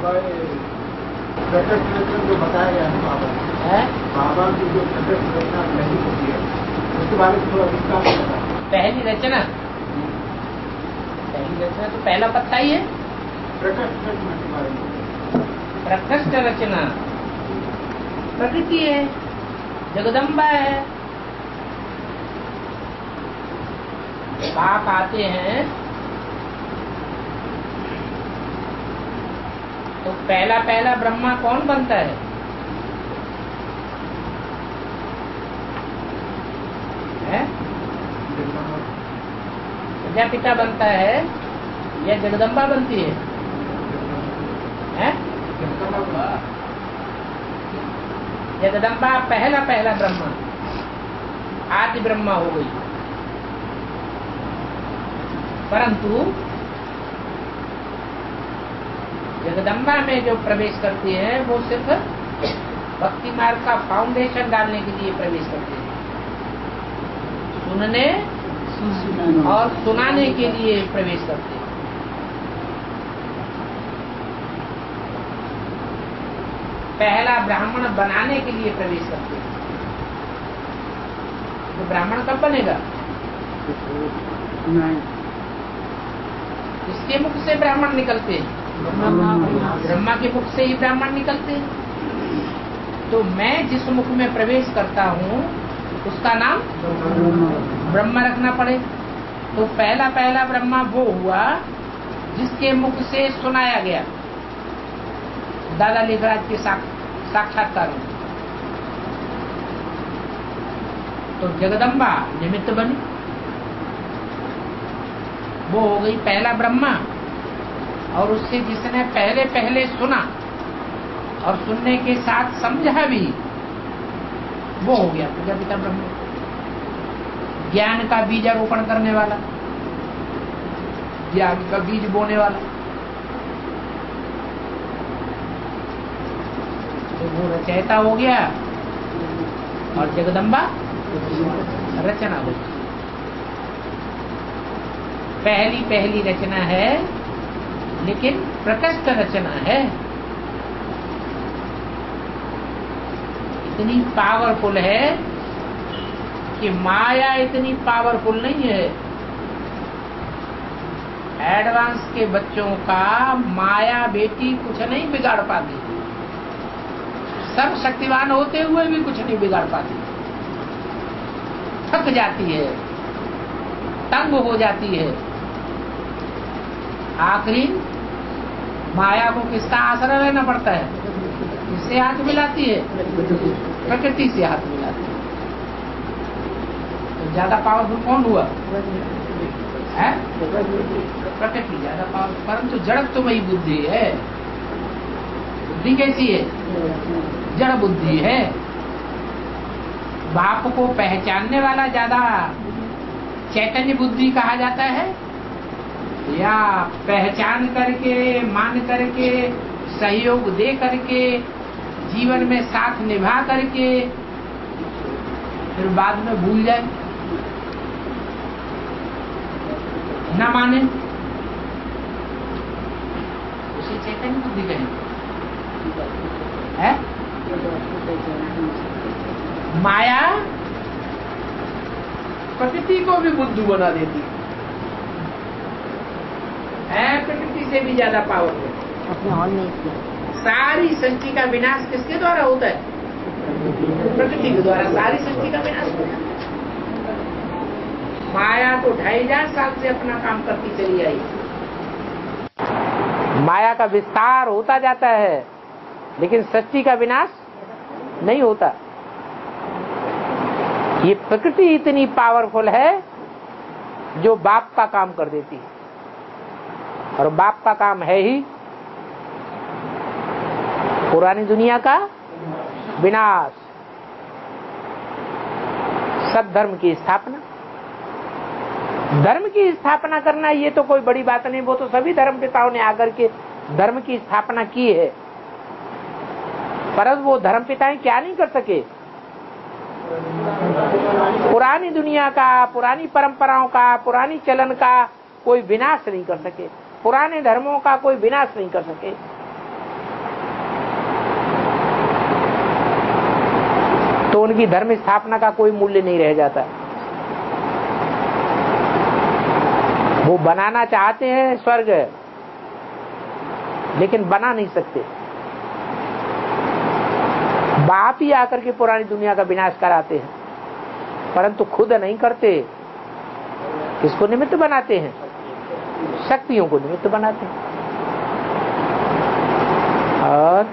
बाबा प्रकट रचना जो बताया गया है बाबा की जो प्रकट रचना नहीं होती है उसके बारे में थोड़ा विस्तार से बताएं। पहली रचना तो पहला पत्ता ही है। प्रकट रचना के बारे में। प्रकृष्ट रचना प्रकृति है, जगदम्बा है। बाप आते हैं तो पहला पहला ब्रह्मा कौन बनता है? प्रजापिता बनता है या जगदम्बा बनती है? जगदम्बा पहला पहला ब्रह्मा, आदि ब्रह्मा हो गई। परंतु जगदम्बा में जो प्रवेश करती है वो सिर्फ भक्ति मार्ग का फाउंडेशन डालने के लिए प्रवेश करते हैं, सुनने और सुनाने के लिए प्रवेश करते हैं। पहला ब्राह्मण बनाने के लिए प्रवेश करते हैं। तो ब्राह्मण कब बनेगा? किसके मुख से ब्राह्मण निकलते हैं? ब्रह्मा के मुख से ही ब्राह्मण निकलते हैं। तो मैं जिस मुख में प्रवेश करता हूँ उसका नाम ब्रह्मा रखना पड़े। तो पहला पहला ब्रह्मा वो हुआ जिसके मुख से सुनाया गया, दादा लिखराज के साक्षात्कार में। तो जगदम्बा निमित्त बनी, वो हो गई पहला ब्रह्मा। और उससे जिसने पहले पहले सुना और सुनने के साथ समझा भी, वो हो गया प्रजापिता ब्रह्मा, ज्ञान का बीजारोपण करने वाला, ज्ञान का बीज बोने वाला। तो वो रचयिता हो गया और जगदम्बा रचना हो गई। पहली पहली रचना है लेकिन प्रकृष्ट रचना है। इतनी पावरफुल है कि माया इतनी पावरफुल नहीं है। एडवांस के बच्चों का माया बेटी कुछ नहीं बिगाड़ पाती, सर्व शक्तिवान होते हुए भी कुछ नहीं बिगाड़ पाती। थक जाती है, तंग हो जाती है। आखिरी माया को किसका आश्रय लेना पड़ता है? किससे हाथ मिलाती है? प्रकृति से हाथ मिलाती है। तो ज्यादा पावरफुल कौन हुआ? है प्रकृति ज्यादा पावरफुल। परंतु जड़ तो वही बुद्धि है। बुद्धि कैसी है? जड़ बुद्धि है। बाप को पहचानने वाला ज्यादा चैतन्य बुद्धि कहा जाता है, या पहचान करके मान करके सहयोग दे करके जीवन में साथ निभा करके फिर बाद में भूल जाए, ना माने, उसे चैतन्य बुद्धि कहेंगे। है माया प्रकृति को भी बुद्धू बना देती है, प्रकृति से भी ज्यादा पावरफुल। अपने हॉल में किया। सारी सृष्टि का विनाश किसके द्वारा होता है? प्रकृति के द्वारा सारी सृष्टि का विनाश होता है। माया तो 2500 साल से अपना काम करती चली आई। माया का विस्तार होता जाता है लेकिन सृष्टि का विनाश नहीं होता। ये प्रकृति इतनी पावरफुल है जो बाप का काम कर देती है, और बाप का काम है ही पुरानी दुनिया का विनाश, सद्धर्म की स्थापना। धर्म की स्थापना करना ये तो कोई बड़ी बात नहीं, वो तो सभी धर्म पिताओं ने आकर के धर्म की स्थापना की है। परंतु वो धर्म पिताएं क्या नहीं कर सके? पुरानी दुनिया का, पुरानी परंपराओं का, पुरानी चलन का कोई विनाश नहीं कर सके, पुराने धर्मों का कोई विनाश नहीं कर सके। तो उनकी धर्म स्थापना का कोई मूल्य नहीं रह जाता। वो बनाना चाहते हैं स्वर्ग, लेकिन बना नहीं सकते। बाप ही आकर के पुरानी दुनिया का विनाश कराते हैं, परंतु खुद नहीं करते। किसको निमित्त बनाते हैं? शक्तियों को निमित्त बनाते हैं। और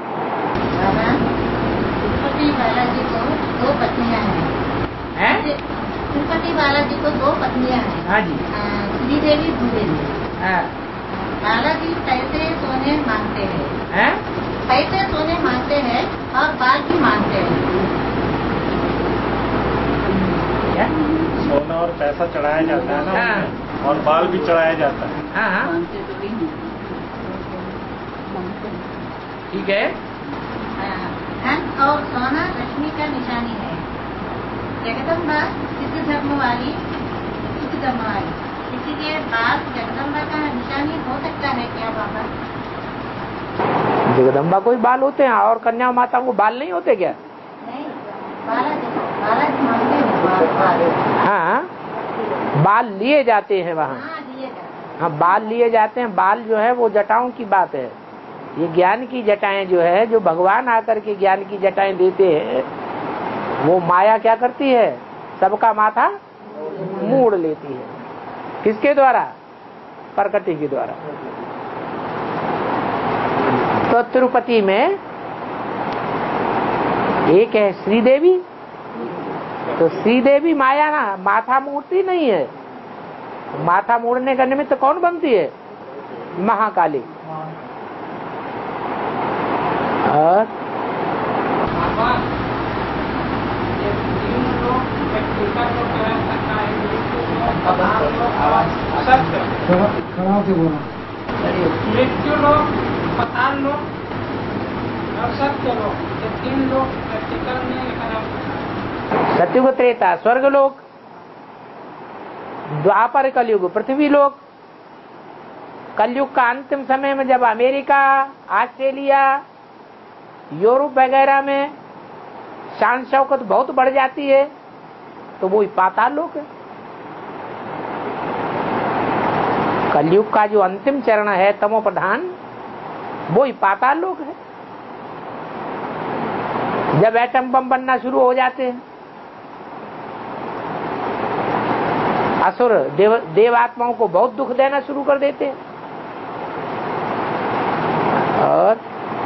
तिरुपति बालाजी को 2 पत्नियां हैं। तिरुपति बालाजी को 2 पत्नियां हैं। हाँ जी। श्रीदेवी भूदेवी। हाँ। बालाजी पैसे सोने मांगते हैं। हैं? पैसे सोने मांगते हैं और बाल भी मांगते हैं। क्या? सोना और पैसा चढ़ाया जाता है ना। हाँ। उनमें, और बाल भी चढ़ाया जाता है। हाँ हाँ, ठीक है। धन और सोना लक्ष्मी का निशानी है। जगदम्बा सिद्ध धर्म वाली, शुद्ध धर्म वाली, इसीलिए बाल जगदम्बा का निशानी हो सकता है क्या बाबा? जगदम्बा को ही बाल होते हैं और कन्या माता को बाल नहीं होते क्या? नहीं, बालाजी मांगते हैं बाल। हाँ, बाल लिए जाते हैं वहाँ। हाँ, लिए जाते हैं। हाँ, बाल लिए जाते हैं। बाल जो है वो जटाओं की बात है। ये ज्ञान की जटाएं जो है, जो भगवान आकर के ज्ञान की जटाएं देते हैं, वो माया क्या करती है? सबका माथा मोड़ लेती है। किसके द्वारा? प्रकृति के द्वारा। तो तिरुपति में एक है श्रीदेवी, तो श्रीदेवी माया ना माथा मोड़ती नहीं है। माथा मोड़ने का निमित्त कौन बनती है? महाकाली। और मृत्यु लोग, पताल लोग और सत्य लोग, ये 3 लोग प्रैक्टिकल में खराब। सत्युग त्रेता स्वर्ग लोक, द्वापर कलयुग पृथ्वी लोक। कलयुग का अंतिम समय में जब अमेरिका, ऑस्ट्रेलिया, यूरोप वगैरह में शान शौकत बहुत बढ़ जाती है, तो वो पाताल लोक है। कलयुग का जो अंतिम चरण है तमो प्रधान, वो ही पाताल लोक है। जब एटम बम बनना शुरू हो जाते हैं, असुर देव आत्माओं को बहुत दुख देना शुरू कर देते हैं। और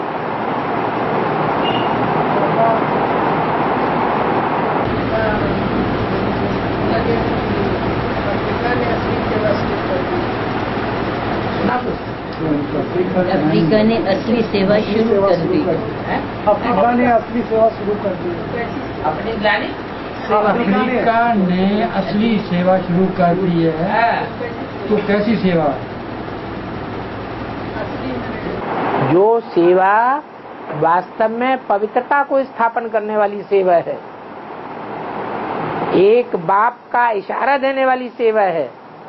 अफ्रीका ने असली सेवा शुरू कर दी। अफ्रीका ने असली सेवा शुरू कर दी। अपनी ग्लानी अफ्रीका ने असली सेवा शुरू कर दी है। तो कैसी सेवा? जो सेवा वास्तव में पवित्रता को स्थापन करने वाली सेवा है, एक बाप का इशारा देने वाली सेवा है,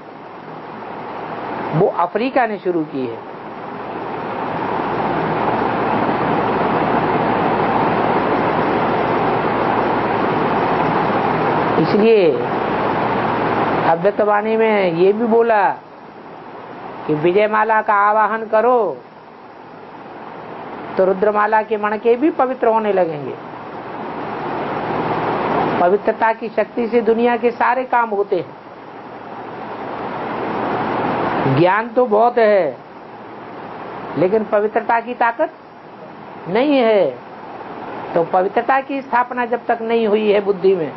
वो अफ्रीका ने शुरू की है। इसलिए अद्वैतवाणी में ये भी बोला कि विजयमाला का आवाहन करो तो रुद्रमाला के मणके भी पवित्र होने लगेंगे। पवित्रता की शक्ति से दुनिया के सारे काम होते हैं। ज्ञान तो बहुत है, लेकिन पवित्रता की ताकत नहीं है। तो पवित्रता की स्थापना जब तक नहीं हुई है बुद्धि में,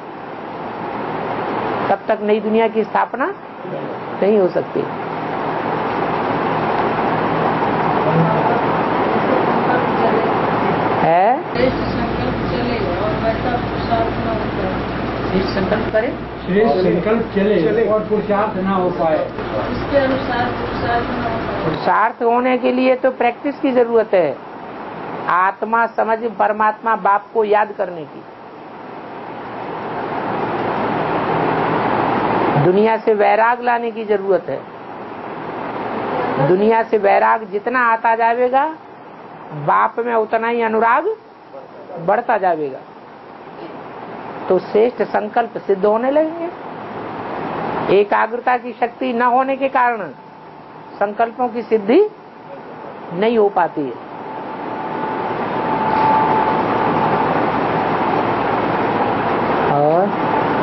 तब तक नई दुनिया की स्थापना नहीं हो सकती। है श्रेष्ठ संकल्प करे, श्रेष्ठ संकल्प चले और पुरुषार्थ ना हो पाए। इसके अनुसार पुरुषार्थ होने के लिए तो प्रैक्टिस की जरूरत है। आत्मा समझ परमात्मा बाप को याद करने की। दुनिया से वैराग लाने की जरूरत है। दुनिया से वैराग जितना आता जाएगा, बाप में उतना ही अनुराग बढ़ता जाएगा। तो श्रेष्ठ संकल्प सिद्ध होने लगेंगे। एकाग्रता की शक्ति न होने के कारण संकल्पों की सिद्धि नहीं हो पाती है। और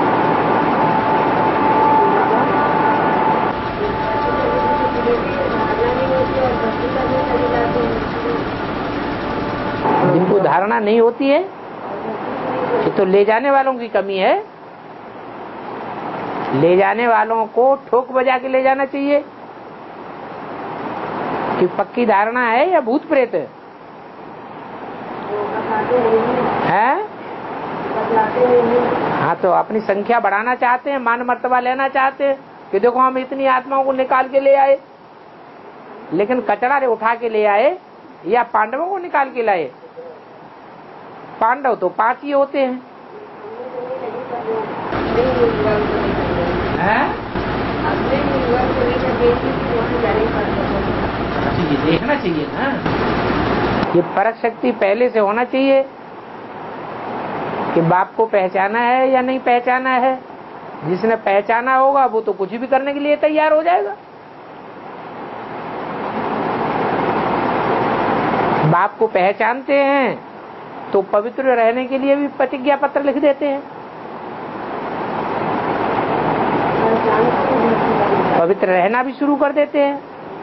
जिनको धारणा नहीं होती है ये तो ले जाने वालों की कमी है। ले जाने वालों को ठोक बजा के ले जाना चाहिए कि पक्की धारणा है या भूत प्रेत है। हाँ, तो अपनी संख्या बढ़ाना चाहते हैं, मान मर्तबा लेना चाहते हैं कि देखो हम इतनी आत्माओं को निकाल के ले आए, लेकिन कचरा रे उठा के ले आए या पांडवों को निकाल के लाए। पांडव तो 5 ही होते हैं। देखना चाहिए ना, ये परख शक्ति पहले से होना चाहिए कि बाप को पहचाना है या नहीं पहचाना है। जिसने पहचाना होगा वो तो कुछ भी करने के लिए तैयार हो जाएगा। बाप को पहचानते हैं तो पवित्र रहने के लिए भी प्रतिज्ञा पत्र लिख देते हैं। पवित्र रहना भी शुरू कर देते हैं।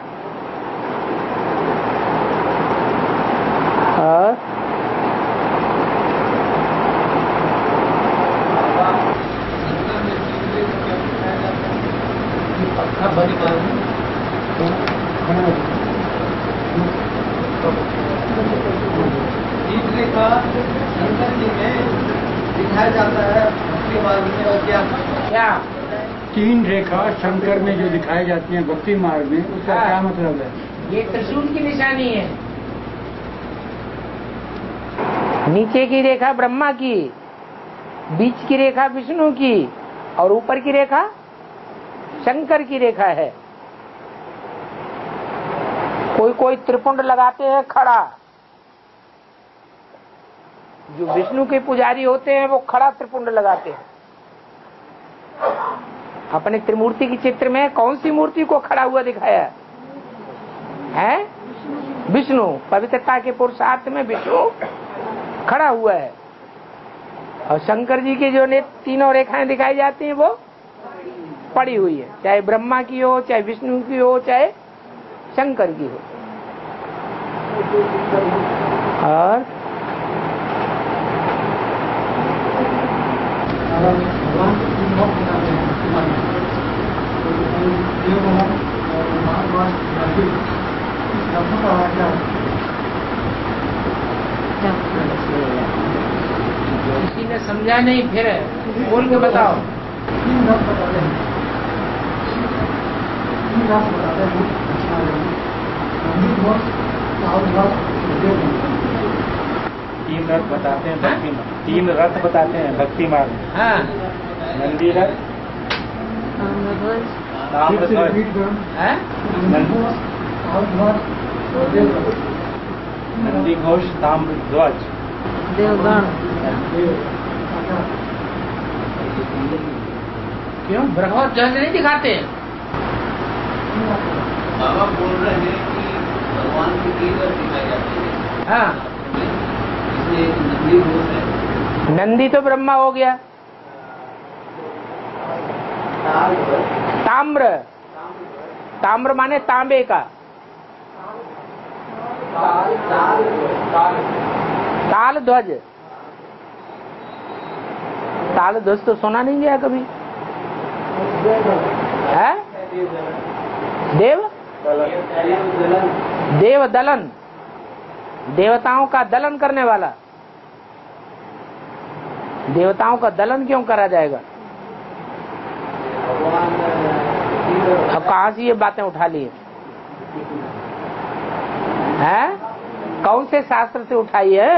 और दिखाया जाता है भक्ति मार्ग में, और क्या 3 रेखा शंकर में जो दिखाई जाती है भक्ति मार्ग में, उसका क्या मतलब है? ये त्रिशूल की निशानी है। नीचे की रेखा ब्रह्मा की, बीच की रेखा विष्णु की और ऊपर की रेखा शंकर की रेखा है। कोई कोई त्रिपुंड लगाते हैं खड़ा। जो विष्णु के पुजारी होते हैं वो खड़ा त्रिपुंड लगाते हैं। अपने त्रिमूर्ति की चित्र में कौन सी मूर्ति को खड़ा हुआ दिखाया है? विष्णु। पवित्रता के पुरुषार्थ में विष्णु खड़ा हुआ है। और शंकर जी के जो तीनों रेखाएं दिखाई जाती हैं वो पड़ी हुई है, चाहे ब्रह्मा की हो, चाहे विष्णु की हो, चाहे शंकर की हो। और किसी ने समझा नहीं, फिर बोल के बताओ। 3 रथ बताते हैं भक्ति में, 3 रथ बताते हैं भक्ति मार्ग। हाँ, नंदी रथ, ताम्रध्वज, नंदी घोष, ताम्रध्वज, देवगण। क्यों बृहद ध्वज नहीं दिखाते? बाबा बोल रहे हैं कि भगवान की 3 रथ दिखाई जाती है। हाँ, इसलिए नंदी घोष है। नंदी तो ब्रह्मा हो गया। ताम्र, ताम्र माने तांबे का। ताल ध्वज, ताल ध्वज तो सुना नहीं गया कभी है? देव देव दलन, देवताओं का दलन करने वाला। देवताओं का दलन क्यों करा जाएगा? अब कहाँ से ये बातें उठा ली है? कौन से शास्त्र से उठाई है?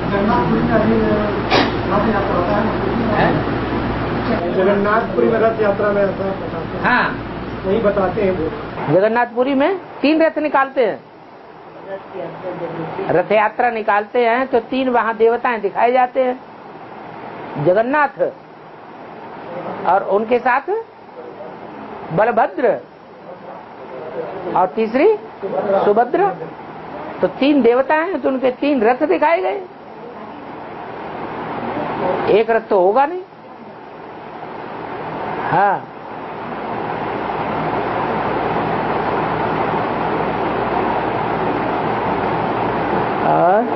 जगन्नाथपुरी में रथ यात्रा में ऐसा बताते हैं। हाँ, वही बताते हैं वो। जगन्नाथपुरी में 3 रथ निकालते हैं। रथ यात्रा निकालते हैं तो 3 वहाँ देवताएं दिखाए जाते हैं। जगन्नाथ और उनके साथ बलभद्र और तीसरी सुभद्रा। तो 3 देवता हैं तो उनके 3 रथ दिखाए गए। एक रथ तो होगा नहीं। हाँ, और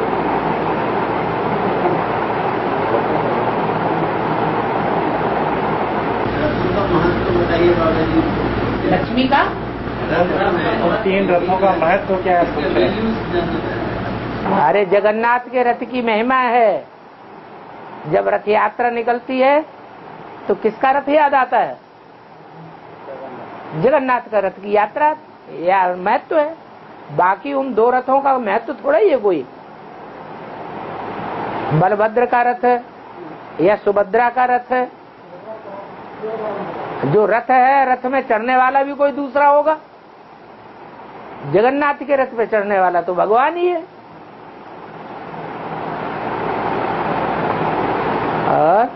लक्ष्मी का और 3 रथों का महत्व क्या है? अरे जगन्नाथ के रथ की महिमा है। जब रथ यात्रा निकलती है तो किसका रथ याद आता है? जगन्नाथ का रथ की यात्रा या महत्व है। बाकी उन 2 रथों का महत्व थोड़ा ही है कोई। बलभद्र का रथ या सुभद्रा का रथ, जो रथ है रथ में चढ़ने वाला भी कोई दूसरा होगा। जगन्नाथ के रथ पे चढ़ने वाला तो भगवान ही है। और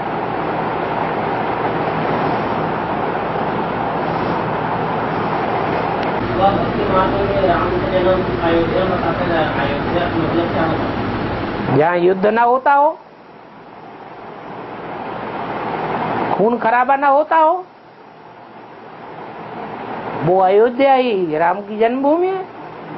जहाँ युद्ध ना होता हो, खून खराबा ना होता हो, वो अयोध्या ही राम की जन्मभूमि है।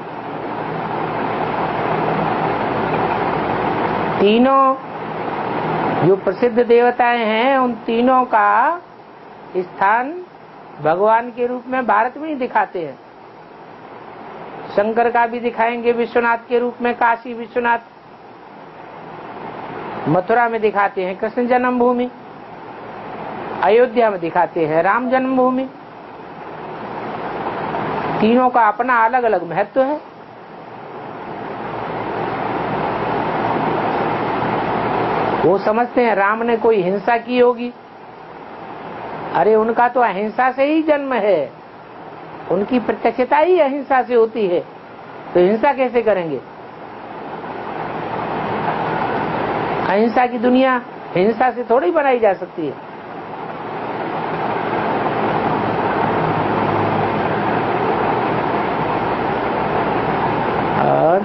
तीनों जो प्रसिद्ध देवताएं हैं उन तीनों का स्थान भगवान के रूप में भारत में ही दिखाते हैं। शंकर का भी दिखाएंगे विश्वनाथ के रूप में, काशी विश्वनाथ। मथुरा में दिखाते हैं कृष्ण जन्मभूमि, अयोध्या में दिखाते हैं राम जन्मभूमि। तीनों का अपना अलग अलग महत्व है। वो समझते हैं राम ने कोई हिंसा की होगी। अरे उनका तो अहिंसा से ही जन्म है, उनकी प्रत्यक्षता ही अहिंसा से होती है, तो हिंसा कैसे करेंगे? अहिंसा की दुनिया हिंसा से थोड़ी बनाई जा सकती है। और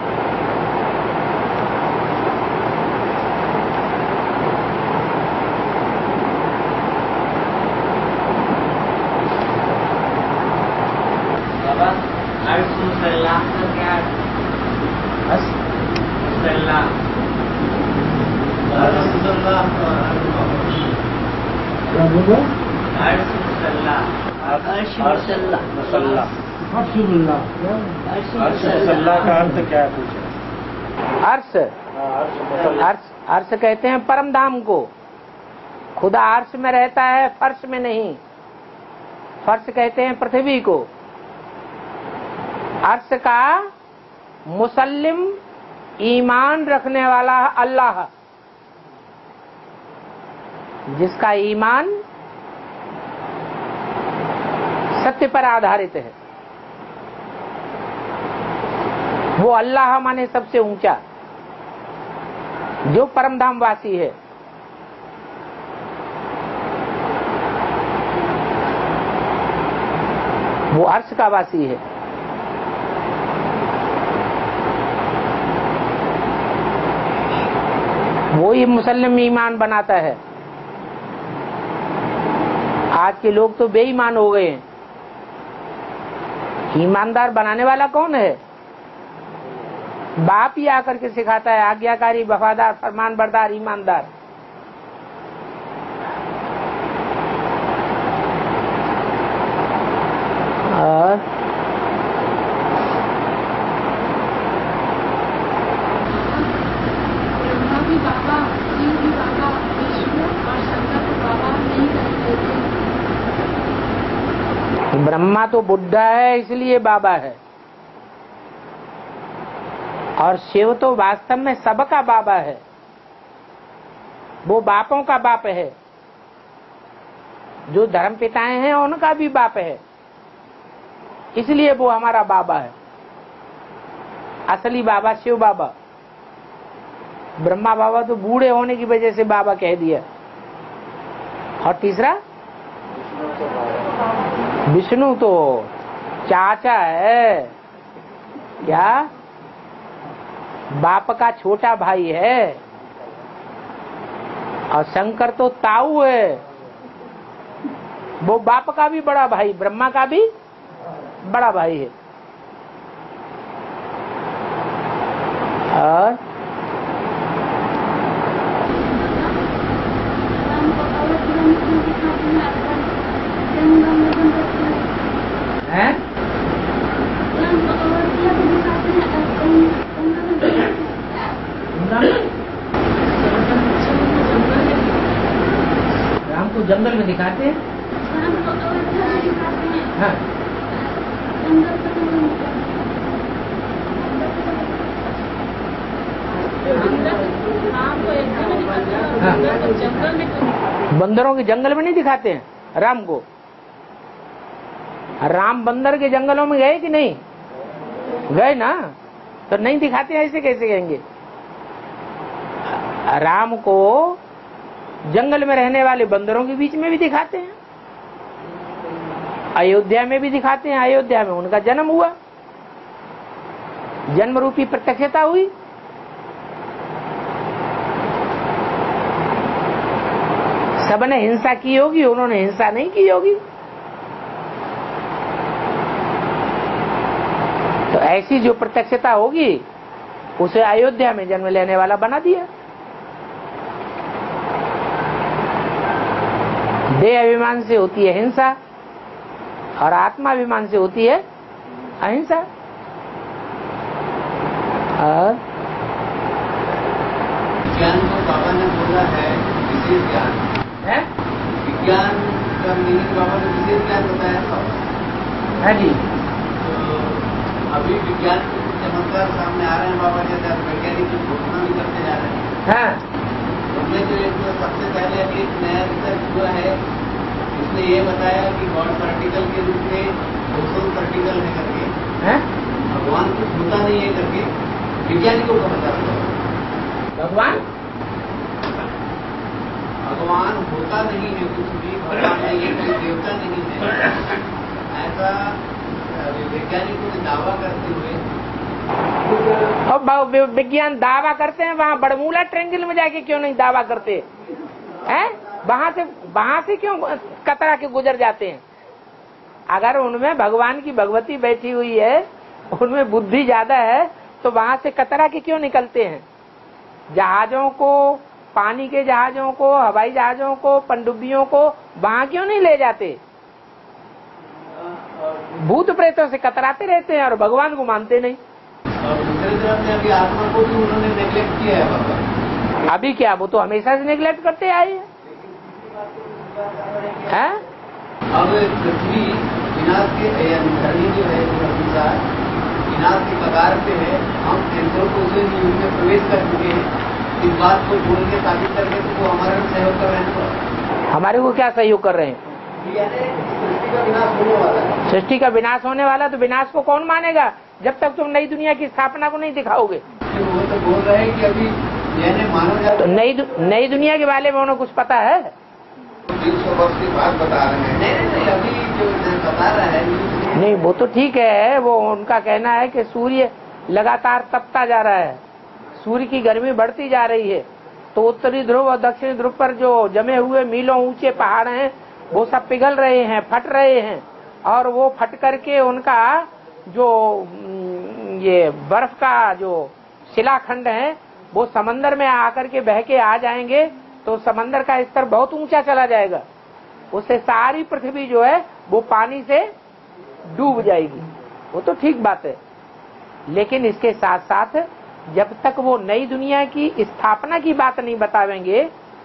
मुसल्ला का अर्थ क्या है पूछे? अर्श कहते हैं परम धाम को। खुदा अर्श में रहता है, फर्श में नहीं। फर्श कहते हैं पृथ्वी को। अर्श का मुसल्लिम ईमान रखने वाला अल्लाह, जिसका ईमान सत्य पर आधारित है, वो अल्लाह माने सबसे ऊंचा, जो परमधाम वासी है। वो अर्श का वासी है। वो ही मुसल्लिम ईमान बनाता है। आज के लोग तो बेईमान हो गए हैं। ईमानदार बनाने वाला कौन है? बाप ही आकर के सिखाता है, आज्ञाकारी, वफादार, फरमान बरदार, ईमानदार। और ब्रह्मा भी बाबा, शिव भी बाबा, विष्णु और शंकर को बाबा नहीं कहते थे। ब्रह्मा तो बुढ़ा है इसलिए बाबा है, और शिव तो वास्तव में सबका बाबा है। वो बापों का बाप है। जो धर्म पिताएं हैं उनका भी बाप है, इसलिए वो हमारा बाबा है। असली बाबा शिव बाबा। ब्रह्मा बाबा तो बूढ़े होने की वजह से बाबा कह दिया। और तीसरा विष्णु तो चाचा है, क्या बाप का छोटा भाई है, और शंकर तो ताऊ है, वो बाप का भी बड़ा भाई, ब्रह्मा का भी बड़ा भाई है। और हैं? राम को जंगल में दिखाते हैं। हाँ। बंदरों के जंगल में नहीं दिखाते हैं राम को। राम बंदर के जंगलों में गए कि नहीं गए ना, तो नहीं दिखाते ऐसे कैसे कहेंगे। राम को जंगल में रहने वाले बंदरों के बीच में भी दिखाते हैं, अयोध्या में भी दिखाते हैं। अयोध्या में उनका जन्म हुआ, जन्म रूपी प्रत्यक्षता हुई। सबने हिंसा की होगी, उन्होंने हिंसा नहीं की होगी। तो ऐसी जो प्रत्यक्षता होगी उसे अयोध्या में जन्म लेने वाला बना दिया। देह अभिमान से होती है हिंसा और आत्मा अभिमान से होती है अहिंसा। और ज्ञान को बाबा ने बोला है विशेष ज्ञान है? विज्ञान का मीनिंग बाबा ने विशेष ज्ञान बताया था। हाँ जी। तो अभी विज्ञान के कुछ चमत्कार सामने आ रहे हैं बाबा, जैसे वैज्ञानिक की घोषणा भी करते जा रहे हैं। हाँ। उनमें जो एक सबसे पहले अभी एक नया रिसर्च हुआ है, इसने ये बताया कि गॉड पार्टिकल के रूप में ओजोन पार्टिकल है करके, भगवान कुछ होता नहीं है करके वैज्ञानिकों का बता रहा है। भगवान होता नहीं है कुछ भी, भगवान नहीं है, कोई देवता नहीं है, ऐसा वैज्ञानिकों ने दावा करते हुए। और विज्ञान दावा करते हैं, वहाँ बड़मूला ट्रेंगल में जाके क्यों नहीं दावा करते हैं? वहां से क्यों कतरा के गुजर जाते हैं? अगर उनमें भगवान की भगवती बैठी हुई है, उनमें बुद्धि ज्यादा है, तो वहां से कतरा के क्यों निकलते हैं? जहाजों को, पानी के जहाजों को, हवाई जहाजों को, पनडुब्बियों को वहां क्यों नहीं ले जाते? भूत प्रेतों से कतराते रहते हैं और भगवान को मानते नहीं। और दूसरी तरफ में अभी आत्मा को भी उन्होंने नेग्लेक्ट किया है बाबा। अभी क्या, वो तो हमेशा से नेग्लेक्ट करते आए हैं। अब पृथ्वी विनाश के धरनी जो है विनाश के कगार पे है, हम एंथ्रोपोसेन युग में प्रवेश कर चुके हैं। इस बात को बोल के साबित करके तो वो हमारा सहयोग कर रहे हैं। हमारे को क्या सहयोग कर रहे हैं? सृष्टि का विनाश होने वाला है। सृष्टि का विनाश होने वाला, तो विनाश को कौन मानेगा जब तक तुम नई दुनिया की स्थापना को नहीं दिखाओगे? वो तो बोल रहे हैं कि अभी यानी मानव जाति तो नई दुनिया के बारे में उन्हें कुछ पता है? 300 वर्ष की बात बता रहे हैं। नहीं, अभी जो बता रहा है नहीं, वो तो ठीक है। वो उनका कहना है कि सूर्य लगातार तपता जा रहा है, सूर्य की गर्मी बढ़ती जा रही है, तो उत्तरी ध्रुव और दक्षिणी ध्रुव पर जो जमे हुए मीलों ऊंचे पहाड़ हैं वो सब पिघल रहे हैं, फट रहे हैं, और वो फट करके उनका जो ये बर्फ का जो शिलाखंड है वो समंदर में आकर के बह के आ जाएंगे, तो समंदर का स्तर बहुत ऊंचा चला जाएगा। उससे सारी पृथ्वी जो है वो पानी से डूब जाएगी। वो तो ठीक बात है, लेकिन इसके साथ साथ जब तक वो नई दुनिया की स्थापना की बात नहीं बतावेंगे,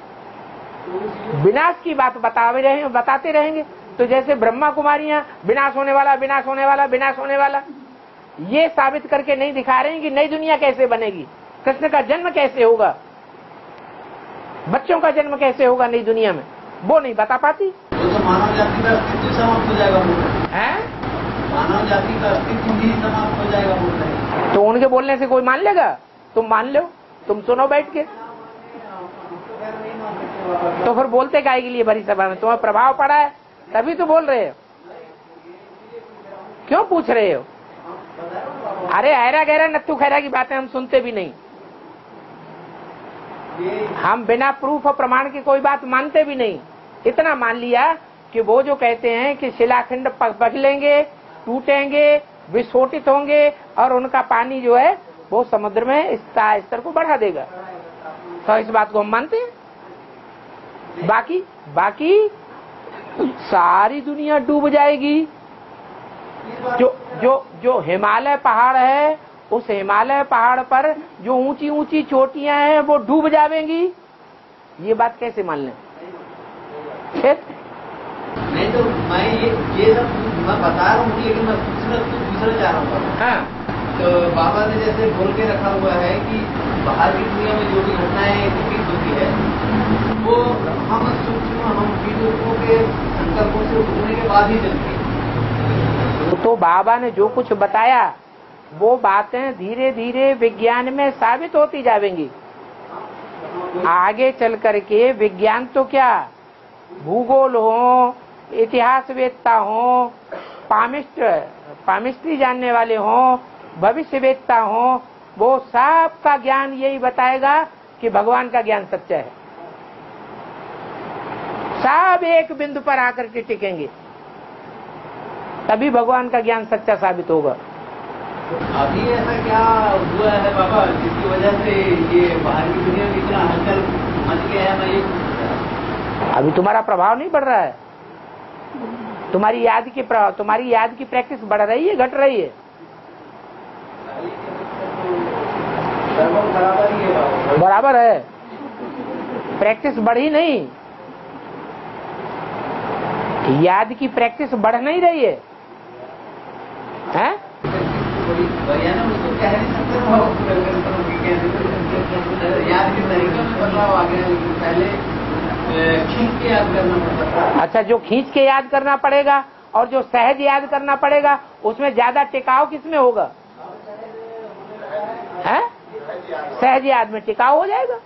विनाश की बात बताते रहेंगे। तो जैसे ब्रह्मा कुमारियां विनाश होने वाला, विनाश होने वाला, विनाश होने वाला, ये साबित करके नहीं दिखा रहे हैं कि नई दुनिया कैसे बनेगी, कृष्ण का जन्म कैसे होगा, बच्चों का जन्म कैसे होगा नई दुनिया में, वो नहीं बता पाती। तो मानव जाति का अस्तित्व समाप्त हो जाएगा, मानव जाति का अस्तित्व ही समाप्त हो जाएगा बोल रहे हैं। तो उनके बोलने से कोई मान लेगा? तुम मान लो, तुम सुनो बैठ के, तो फिर बोलते काहे के लिए भरी सभा में? तुम्हें प्रभाव पड़ा है तभी तो बोल रहे हैं। क्यों पूछ रहे हो? अरे ऐरा गहरा नत्थु खैरा की बातें हम सुनते भी नहीं। हम बिना प्रूफ और प्रमाण की कोई बात मानते भी नहीं। इतना मान लिया कि वो जो कहते हैं कि शिलाखंड पिघलेंगे, टूटेंगे, विस्फोटित होंगे और उनका पानी जो है वो समुद्र में स्तर को बढ़ा देगा, तो इस बात को हम मानते हैं। बाकी सारी दुनिया डूब जाएगी। जो हिमालय पहाड़ है, उस हिमालय पहाड़ पर जो ऊंची ऊंची चोटियां हैं वो डूब जाएंगी, ये बात कैसे मान लें? नहीं तो मैं ये सब मैं बता रहा हूँ, लेकिन मैं दूसरा जा रहा हूँ। हाँ, तो बाबा ने जैसे बोल के रखा हुआ है कि बाहर की दुनिया में जो भी घटनाएं घटित होती है वो हम सूक्ष्म हम चीजों के संकल्पों से उठने के बाद ही चलती है। तो बाबा ने जो कुछ बताया वो बातें धीरे धीरे विज्ञान में साबित होती जाएंगी। आगे चल करके विज्ञान तो क्या, भूगोल हो, इतिहासवेत्ता हो, पामिस्ट्री जानने वाले हो, भविष्यवेत्ता हो, वो सब का ज्ञान यही बताएगा कि भगवान का ज्ञान सच्चा है। सब एक बिंदु पर आकर के टिकेंगे, तभी भगवान का ज्ञान सच्चा साबित होगा। अभी ऐसा क्या हुआ है बाबा जिसकी वजह से ये बाहर की दुनिया में इतना हलचल मच गया है? मैं ये पूछ रहा हूं। अभी तुम्हारा प्रभाव नहीं बढ़ रहा है, तुम्हारी याद की प्रैक्टिस बढ़ रही है, घट रही है? बराबर है, प्रैक्टिस बढ़ी नहीं, याद की प्रैक्टिस बढ़ नहीं रही है, हैं? उसको कह नहीं सकते याद के तरीके में बदलाव आ गया, पहले खींच के याद करना पड़ता था। अच्छा, जो खींच के याद करना पड़ेगा और जो सहज याद करना पड़ेगा, उसमें ज्यादा टिकाव किसमें होगा? है सहज याद में टिकाव हो जाएगा।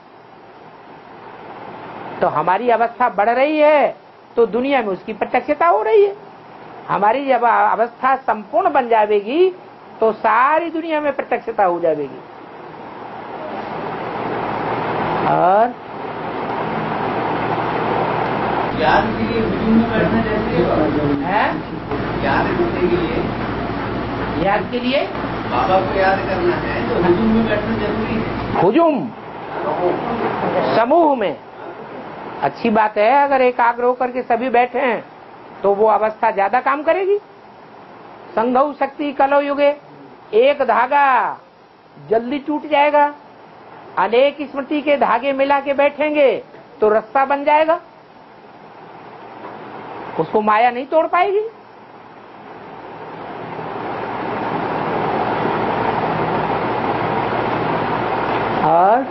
तो हमारी अवस्था बढ़ रही है तो दुनिया में उसकी प्रत्यक्षता हो रही है। हमारी जब अवस्था संपूर्ण बन जाएगी तो सारी दुनिया में प्रत्यक्षता हो जाएगी। और याद के लिए हुजूम में बैठना जैसे है, याद करने के लिए, याद के लिए बाबा को याद करना है तो हुजूम में बैठना जरूरी है। हुजूम समूह में अच्छी बात है, अगर एकाग्र होकर के सभी बैठे हैं तो वो अवस्था ज्यादा काम करेगी। संघौ शक्ति कलौ युगे, एक धागा जल्दी टूट जाएगा, अनेक स्मृति के धागे मिला के बैठेंगे तो रास्ता बन जाएगा, उसको माया नहीं तोड़ पाएगी। और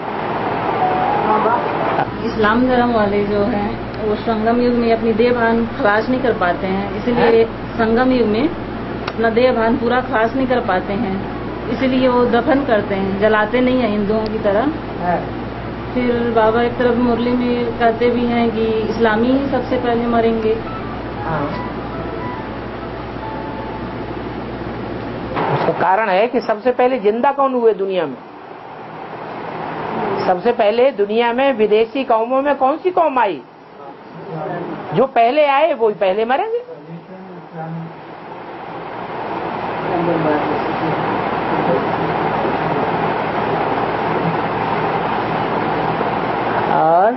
इस्लाम धर्म वाले जो हैं वो संगम युग में अपनी देह भान खलास नहीं कर पाते हैं, इसलिए संगम युग में अपना देह भान पूरा खलास नहीं कर पाते हैं, इसलिए वो दफन करते हैं, जलाते नहीं है हिंदुओं की तरह। फिर बाबा एक तरफ मुरली में कहते भी हैं कि इस्लामी ही सबसे पहले मरेंगे। उसका कारण है कि सबसे पहले जिंदा कौन हुए दुनिया में? सबसे पहले दुनिया में विदेशी कौमों में कौन सी कौम आई? जो पहले आए वो ही पहले मरेंगे। और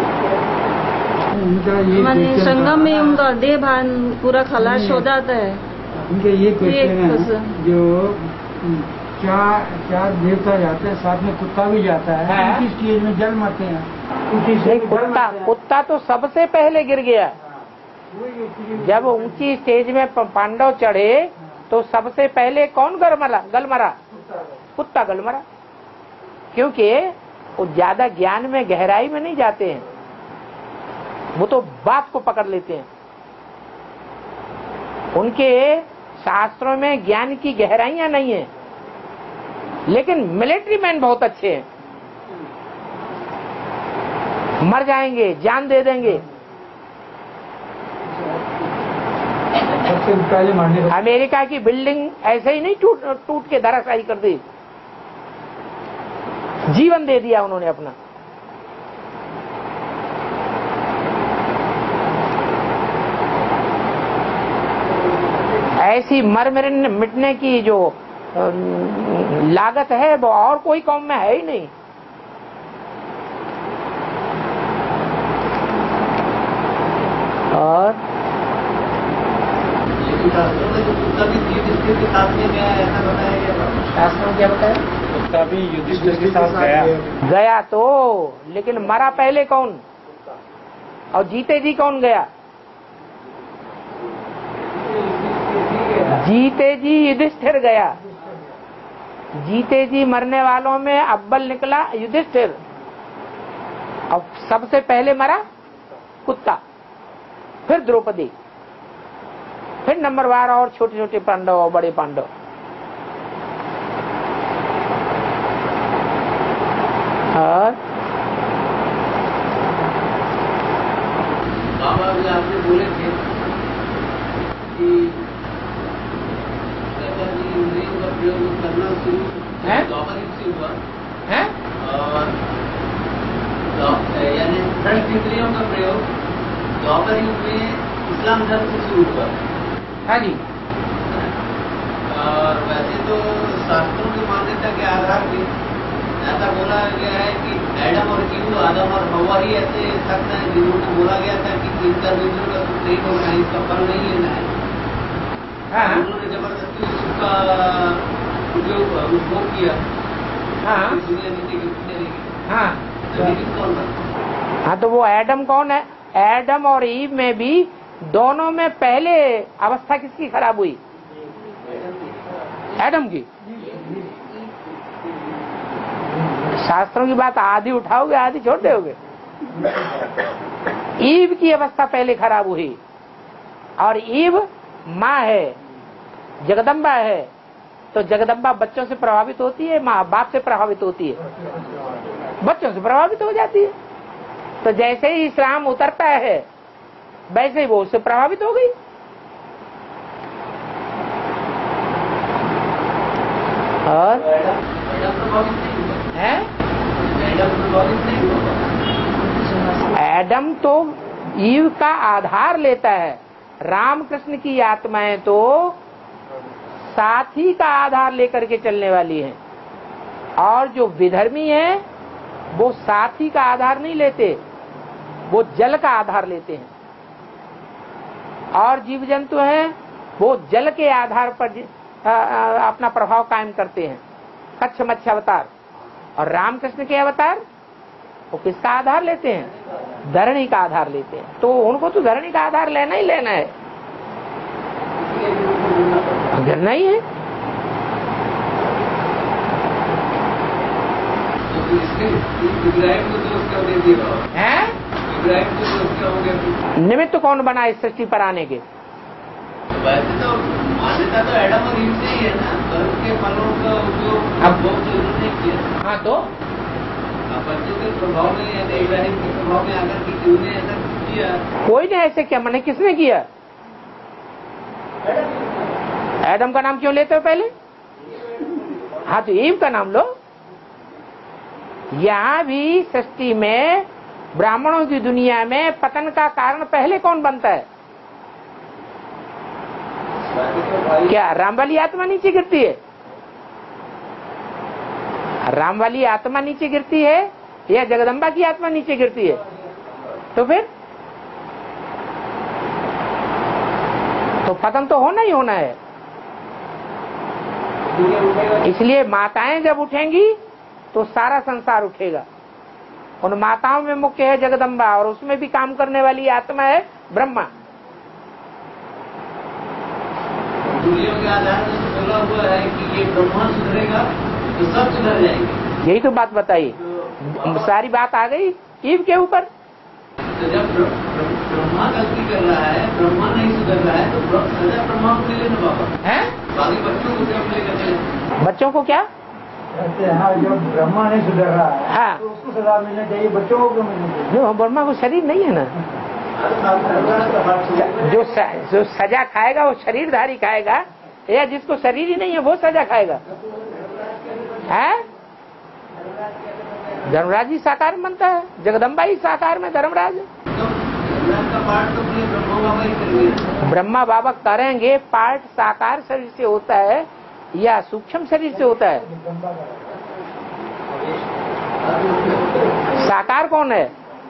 माने संगम में उनका देह भान पूरा खलास हो जाता है। उनके ये क्वेश्चन है, जो चार देवता जाते हैं, साथ में कुत्ता भी जाता है, किस स्टेज में जल मरते हैं? कुत्ता तो सबसे पहले गिर गया। जब ऊंची स्टेज में पांडव चढ़े तो सबसे पहले कौन गल मरा? कुत्ता गल मरा, क्योंकि वो ज्यादा ज्ञान में गहराई में नहीं जाते हैं, वो तो बात को पकड़ लेते हैं। उनके शास्त्रों में ज्ञान की गहराइयां नहीं है, लेकिन मिलिट्री मैन बहुत अच्छे हैं, मर जाएंगे, जान दे देंगे। उससे पहले मारने का। अमेरिका की बिल्डिंग ऐसे ही नहीं टूट के धराशायी कर दी, जीवन दे दिया उन्होंने अपना। ऐसी मर मिटने की जो लागत है वो और कोई कौम में है ही नहीं। और शास्त्रों में जो कुत्ता भी युधिष्ठिर के साथ में गया ऐसा बताया गया। शास्त्रों में क्या बताया? कुत्ता भी युधिष्ठिर के साथ गया तो, लेकिन मरा पहले कौन और जीते जी कौन गया? जीते जी युधिष्ठिर गया। जीते जी मरने वालों में अव्वल निकला युधिष्ठिर, और सबसे पहले मरा कुत्ता, फिर द्रौपदी, फिर नंबरवार और छोटे छोटे पांडव और बड़े पांडव। और बाबा भी आपने बोले थे कि इंद्रियों का प्रयोग करना शुरू द्वापर युग से हुआ है, और यानी दृष्ट इंद्रियों का प्रयोग द्वापर युग में इस्लाम धर्म से शुरू हुआ। हाँ जी। और वैसे तो शास्त्रों की मान्यता के आधार पे ऐसा बोला गया है कि एडम और ईव, आदम और हवा ही ऐसे शख्स हैं जिन्होंने बोला गया था कि इनका दूसरों का कुछ नहीं होना है, इसका फल नहीं लेना है। हाँ। उन्होंने जबरदस्ती उसका उपभोग किया। हाँ। दुनिया नीचे गिरती रहेगी। हाँ। कौन था? हाँ, तो वो एडम कौन है? एडम और ईव में भी दोनों में पहले अवस्था किसकी खराब हुई? एडम की। शास्त्रों की बात आधी उठाओगे आधी छोड़ दोगे। ईव की अवस्था पहले खराब हुई, और ईव माँ है, जगदम्बा है, तो जगदम्बा बच्चों से प्रभावित होती है, माँ बाप से प्रभावित होती है, बच्चों से प्रभावित हो जाती है। तो जैसे ही इस्लाम उतरता है वैसे ही वो उससे प्रभावित हो गई। और एडम तो ईव का आधार लेता है। रामकृष्ण की आत्माएं तो साथी का आधार लेकर के चलने वाली हैं, और जो विधर्मी हैं वो साथी का आधार नहीं लेते, वो जल का आधार लेते हैं। और जीव जंतु हैं वो जल के आधार पर अपना प्रभाव कायम करते हैं। कच्छ मत्स्य अवतार और रामकृष्ण के अवतार वो किसका आधार लेते हैं? धरणी का आधार लेते हैं। तो उनको तो धरणी का आधार लेना ही लेना है, गिरना ही है। निमित्त कौन बना इस सृष्टि पर आने के? वैसे तो मान्यता तो एडम और ईव से ही है ना, कर्म के फलों का उपयोग नहीं किया। हाँ, तो बच्चों के प्रभाव में या इब्राहिम के प्रभाव में आकर के उन्होंने ऐसा किया। कोई ने ऐसे किया, मैंने किसने किया? एडम का नाम क्यों लेते हो पहले? हाँ, तो ईव का नाम लो। यहाँ भी सृष्टि में ब्राह्मणों की दुनिया में पतन का कारण पहले कौन बनता है? क्या राम वाली आत्मा नीचे गिरती है? राम वाली आत्मा नीचे गिरती है या जगदम्बा की आत्मा नीचे गिरती है? तो फिर तो पतन तो होना ही होना है। इसलिए माताएं जब उठेंगी तो सारा संसार उठेगा। उन माताओं में मुख्य है जगदम्बा, और उसमें भी काम करने वाली आत्मा है ब्रह्मा। दुनिया के आधार में तो बोला हुआ है कि ये ब्रह्मा सुधरेगा तो सब सुधर जाएंगे। यही तो बात बताई, सारी बात आ गई ईव के ऊपर। तो जब ब्रह्मा गलती कर रहा है, ब्रह्मा नहीं सुधर रहा है, तो सजा ब्रह्मा को ले लेना बाबा है। बाकी बच्चों को क्या लेकर चले? बच्चों को क्या? हाँ, जब ब्रह्मा नहीं सुधर रहा है हाँ, तो उसको सजा मिलनी चाहिए, बच्चों को क्यों मिलनी चाहिए? जो ब्रह्मा को शरीर नहीं है ना, जो सजा खाएगा वो शरीरधारी खाएगा, या जिसको शरीर ही नहीं है वो सजा खाएगा? है धर्मराज ही साकार बनता है, जगदम्बा ही साकार में धर्मराज है। ब्रह्मा बाबा करेंगे, पाठ साकार शरीर से होता है या सूक्ष्म शरीर से होता है? साकार कौन है?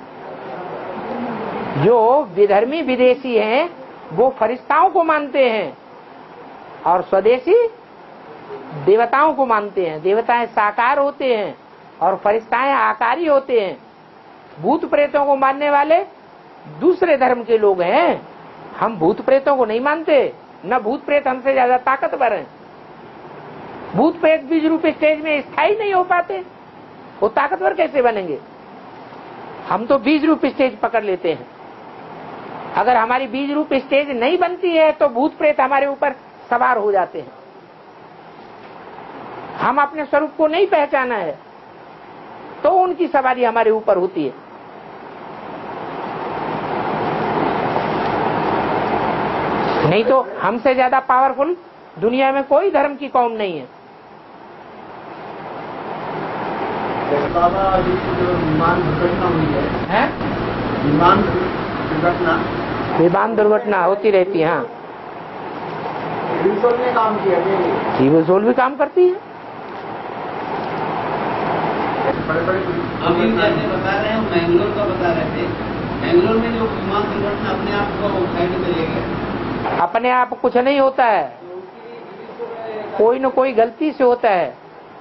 जो विधर्मी विदेशी हैं वो फरिश्ताओं को मानते हैं और स्वदेशी देवताओं को मानते हैं। देवताएं साकार होते हैं और फरिश्ताएं आकारी होते हैं। भूत प्रेतों को मानने वाले दूसरे धर्म के लोग हैं। हम भूत प्रेतों को नहीं मानते, न भूत प्रेत हमसे ज्यादा ताकतवर हैं। भूत प्रेत बीज रूप स्टेज में स्थायी नहीं हो पाते, वो ताकतवर कैसे बनेंगे? हम तो बीज रूप स्टेज पकड़ लेते हैं। अगर हमारी बीज रूप स्टेज नहीं बनती है तो भूत प्रेत हमारे ऊपर सवार हो जाते हैं। हम अपने स्वरूप को नहीं पहचाना है तो उनकी सवारी हमारे ऊपर होती है। नहीं तो हमसे ज्यादा पावरफुल दुनिया में कोई धर्म की कौम नहीं है। बाबा विमान दुर्घटना हुई है, विमान दुर्घटना होती रहती है। हाँ, ने काम किया, सीविल भी काम करती है। अभी जैसे बता रहे हैं, मैंगलोर का बता रहे थे, मैंगलोर में जो विमान दुर्घटना अपने आप को साइड में ले गए। अपने आप कुछ नहीं होता है, कोई न कोई गलती से होता है।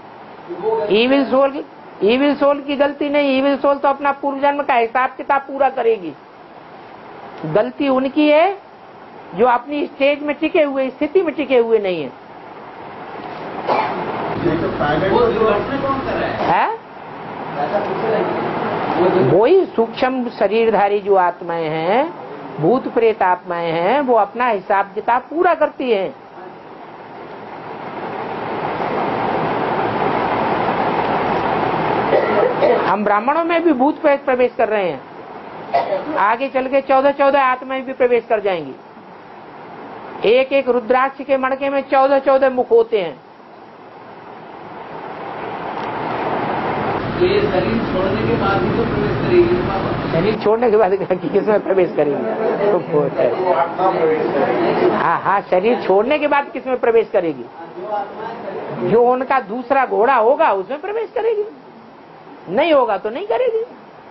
ईविल सोल की गलती नहीं, ईविल सोल तो अपना पूर्व जन्म का हिसाब किताब पूरा करेगी। गलती उनकी है जो अपनी स्टेज में टिके हुए, स्थिति में टिके हुए नहीं है। वही सूक्ष्म शरीरधारी जो आत्माएं हैं, भूत प्रेत आत्माएं हैं, वो अपना हिसाब किताब पूरा करती हैं। हम ब्राह्मणों में भी भूत प्रेत प्रवेश कर रहे हैं। आगे चल के 14 आत्माएं भी प्रवेश कर जाएंगी। एक एक रुद्राक्ष के मणके में 14 मुख होते हैं। तो ये शरीर छोड़ने के बाद ही तो प्रवेश करेगी बाबा। शरीर छोड़ने के बाद किसमें प्रवेश करेगी? हाँ, शरीर छोड़ने के बाद किसमें प्रवेश करेगी? जो उनका दूसरा घोड़ा होगा उसमें प्रवेश करेगी, नहीं होगा तो नहीं करेगी।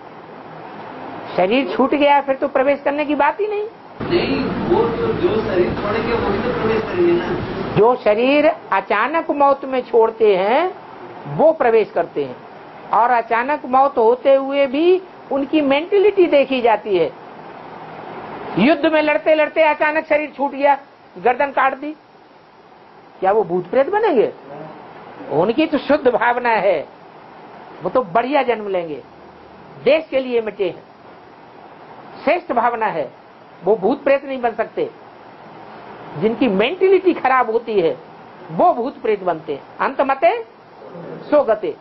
शरीर छूट गया फिर तो प्रवेश करने की बात ही नहीं। नहीं, वो तो जो शरीर छोड़ेंगे वही तो प्रवेश करेंगे ना। जो शरीर अचानक मौत में छोड़ते हैं वो प्रवेश करते हैं, और अचानक मौत होते हुए भी उनकी मेंटलिटी देखी जाती है। युद्ध में लड़ते लड़ते अचानक शरीर छूट गया, गर्दन काट दी, क्या वो भूत प्रेत बनेंगे? उनकी तो शुद्ध भावना है, वो तो बढ़िया जन्म लेंगे, देश के लिए मिटे हैं, श्रेष्ठ भावना है। वो भूत प्रेत नहीं बन सकते। जिनकी मेंटलिटी खराब होती है वो भूत प्रेत बनते हैं। अंत मते सो गते।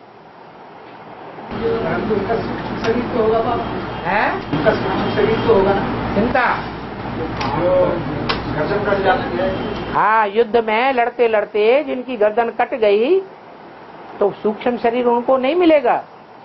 शरीर तो होगा बाबा, है शरीर तो होगा ना। चिंता गर्दन कट जाती है। हाँ, युद्ध में लड़ते लड़ते जिनकी गर्दन कट गई तो सूक्ष्म शरीर उनको नहीं मिलेगा,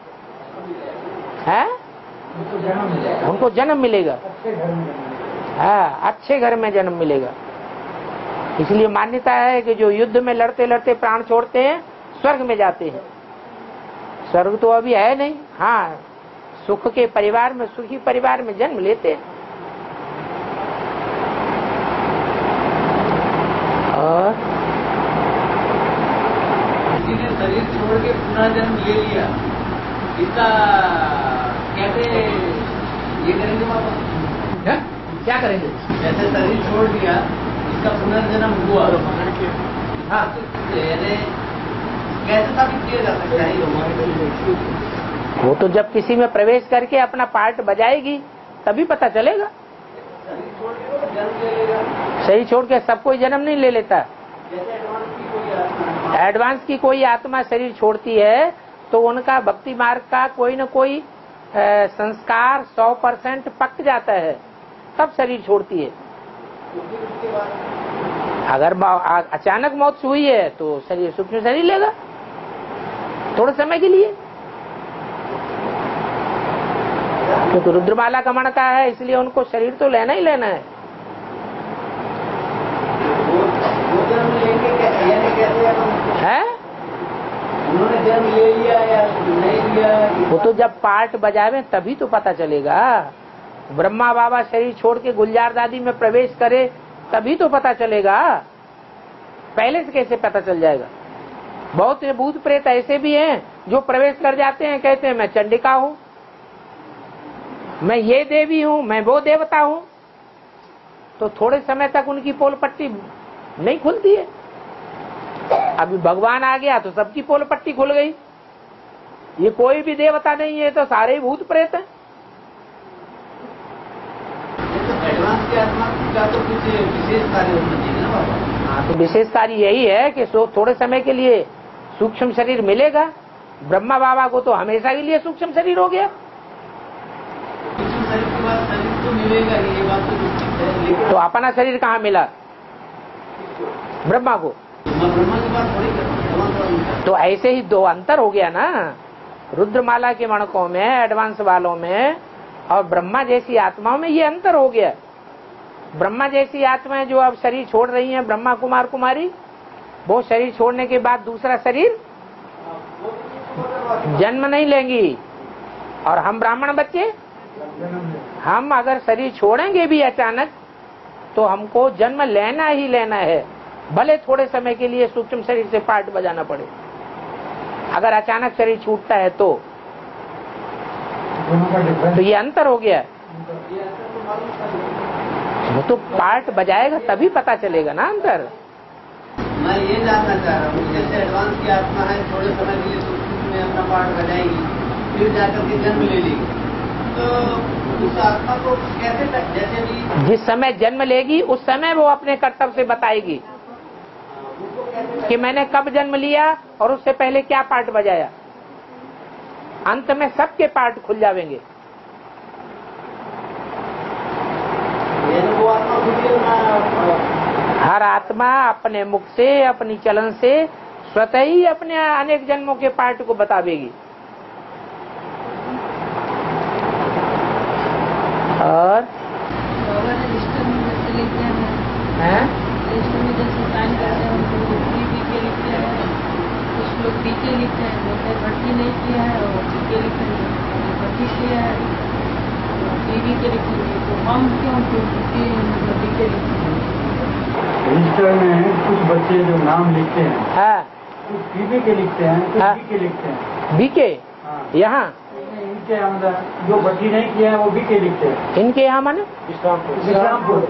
है? उनको जन्म मिलेगा। हाँ, अच्छे घर में जन्म मिलेगा। इसलिए मान्यता है कि जो युद्ध में लड़ते लड़ते प्राण छोड़ते हैं स्वर्ग में जाते हैं। स्वर्ग तो अभी है नहीं। हाँ, सुख के परिवार में, सुखी परिवार में जन्म लेते हैं। और जिन्हें शरीर छोड़ के पुनः जन्म ले लिया, इसका कैसे ये करेंगे बाबा? क्या करेंगे? जैसे शरीर छोड़ दिया, इसका पुनर्जन्म हुआ, हाँ, यानी कैसे साबित किया जा सकता है? वो तो जब किसी में प्रवेश करके अपना पार्ट बजाएगी तभी पता चलेगा। शरीर छोड़ के तो जन्म ले लेगा। शरीर छोड़ के सब कोई जन्म नहीं ले लेता। जैसे एडवांस की कोई आत्मा शरीर छोड़ती है तो उनका भक्ति मार्ग का कोई न कोई संस्कार 100% पक जाता है तब शरीर छोड़ती है। अगर अचानक मौत हुई है तो शरीर सूक्ष्म शरीर लेगा थोड़े समय के लिए, क्योंकि रुद्रमाला का मणका है इसलिए उनको शरीर तो लेना ही लेना है। उन्होंने जन्म ले लिया या नहीं लिया, वो तो जब पार्ट बजावे तभी तो पता चलेगा। ब्रह्मा बाबा शरीर छोड़ के गुलजार दादी में प्रवेश करे तभी तो पता चलेगा, पहले से कैसे पता चल जाएगा। बहुत भूत प्रेत ऐसे भी हैं जो प्रवेश कर जाते हैं, कहते हैं मैं चंडिका हूँ, मैं ये देवी हूँ, मैं वो देवता हूँ, तो थोड़े समय तक उनकी पोल पट्टी नहीं खुलती है। अभी भगवान आ गया तो सबकी पोल पट्टी खुल गई। ये कोई भी देवता नहीं है तो सारे ही भूत प्रेत हैं। एडवांस की आत्मा का तो कुछ विशेष कार्य होना चाहिए ना बाबा। हाँ, तो विशेष कार्य यही है कि थोड़े समय के लिए सूक्ष्म शरीर मिलेगा। ब्रह्मा बाबा को तो हमेशा के लिए सूक्ष्म शरीर हो गया। सूक्ष्म शरीर के बाद शरीर तो मिलेगा ही, ये बात तो निश्चित है, लेकिन तो अपना शरीर कहाँ मिला ब्रह्मा को? ब्रह्मा की बात थोड़ी करते। तो ऐसे ही दो अंतर हो गया ना, रुद्रमाला के मणकों में एडवांस वालों में और ब्रह्मा जैसी आत्माओं में ये अंतर हो गया। ब्रह्मा जैसी आत्माएं जो अब शरीर छोड़ रही हैं, ब्रह्मा कुमार कुमारी, वो शरीर छोड़ने के बाद दूसरा शरीर जन्म नहीं लेंगी। और हम ब्राह्मण बच्चे, हम अगर शरीर छोड़ेंगे भी अचानक तो हमको जन्म लेना ही लेना है, भले थोड़े समय के लिए सूक्ष्म शरीर से पार्ट बजाना पड़े। अगर अचानक शरीर छूटता है तो ये अंतर हो गया। वो तो पार्ट बजाएगा तभी पता चलेगा ना अंतर। मैं ये जानना चाह रहा हूँ, जैसे एडवांस की आत्मा है, थोड़े समय के लिए सूक्ष्म में अपना पार्ट बजाएगी, फिर जाकर के जन्म ले लेगी, तो उस आत्मा को कैसे तक, जैसे भी जिस समय जन्म लेगी उस समय वो अपने कर्तव्य से बताएगी कि मैंने कब जन्म लिया और उससे पहले क्या पार्ट बजाया। अंत में सबके पार्ट खुल जाएंगे। वो आत्मा हर आत्मा अपने मुख से, अपनी चलन से स्वतः ही अपने अनेक जन्मों के पार्ट को बतावेगी। और लोग पीके लिखते हैं, बोलते भर्ती नहीं किया है और पीके लिखते हैं, भर्ती किया है पीवी के लिखेंगे, तो हम क्यों पीके लिखेंगे? रजिस्टर में कुछ बच्चे जो नाम लिखते हैं, हाँ, कुछ पीवी के लिखते हैं, कुछ हाँ, बीके लिखते हैं। बीके यहाँ इनके अंदर जो भर्ती नहीं किया है वो बीके लिखते हैं। इनके यहाँ माने विश्रामपुर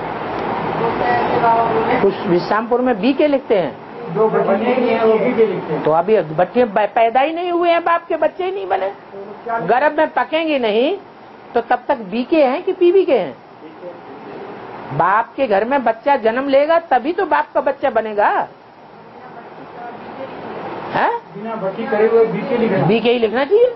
कुछ विश्रामपुर में बीके लिखते हैं। जो भर्ती नहीं किया है वो बीके लिखते हैं। तो अभी बच्चे पैदा ही नहीं हुए हैं, बाप के बच्चे ही नहीं बने, गर्भ में पकेंगे नहीं तो तब तक बीके हैं कि पीवी के हैं? बाप के घर में बच्चा जन्म लेगा तभी तो बाप का बच्चा बनेगा। है बिना भर्ती करे हुए बीके लिखना, बीके ही लिखना चाहिए।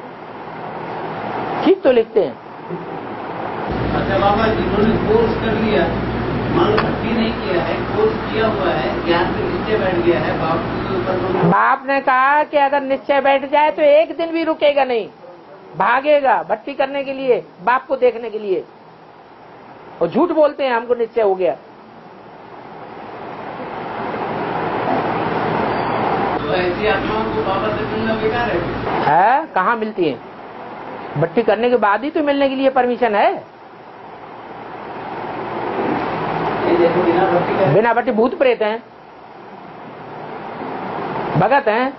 ठीक तो लिखते हैं। अच्छा बाबा, जिन्होंने कोर्स कर लिया, मान लो भर्ती नहीं किया है, कोर्स किया हुआ है, ज्ञान पे निश्चय बैठ गया है, बाप के ऊपर बाप ने कहा कि अगर निश्चय बैठ जाए तो एक दिन भी रुकेगा नहीं, भागेगा भर्ती करने के लिए, बाप को देखने के लिए। और झूठ बोलते हैं हमको निश्चय हो गया। तो ऐसी आत्माओं को बाबा से मिलना बेकार है। कहाँ मिलती है? भर्ती करने के बाद ही तो मिलने के लिए परमिशन है। देखो बिना भर्ती भूत प्रेत हैं, भगत हैं,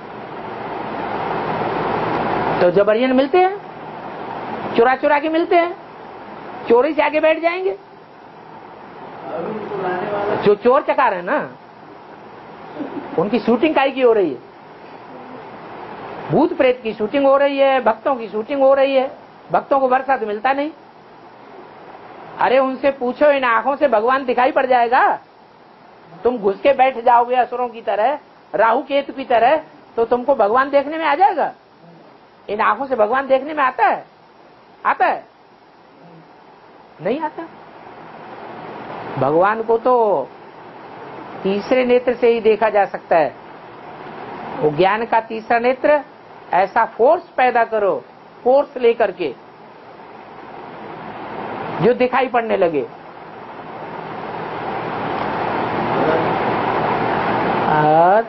तो जबरियन मिलते हैं, चुरा चुरा के मिलते हैं, चोरी से आगे बैठ जाएंगे। जो चोर चकार है ना, उनकी शूटिंग काहे की हो रही है? भूत प्रेत की शूटिंग हो रही है, भक्तों की शूटिंग हो रही है। भक्तों को वर्षा तो मिलता नहीं। अरे उनसे पूछो, इन आंखों से भगवान दिखाई पड़ जाएगा? तुम घुस के बैठ जाओगे असुरों की तरह, राहु केतु की तरह, तो तुमको भगवान देखने में आ जाएगा? इन आंखों से भगवान देखने में आता है? आता है? नहीं आता। भगवान को तो तीसरे नेत्र से ही देखा जा सकता है। वो ज्ञान का तीसरा नेत्र, ऐसा फोर्स पैदा करो, फोर्स लेकर के जो दिखाई पड़ने लगे। और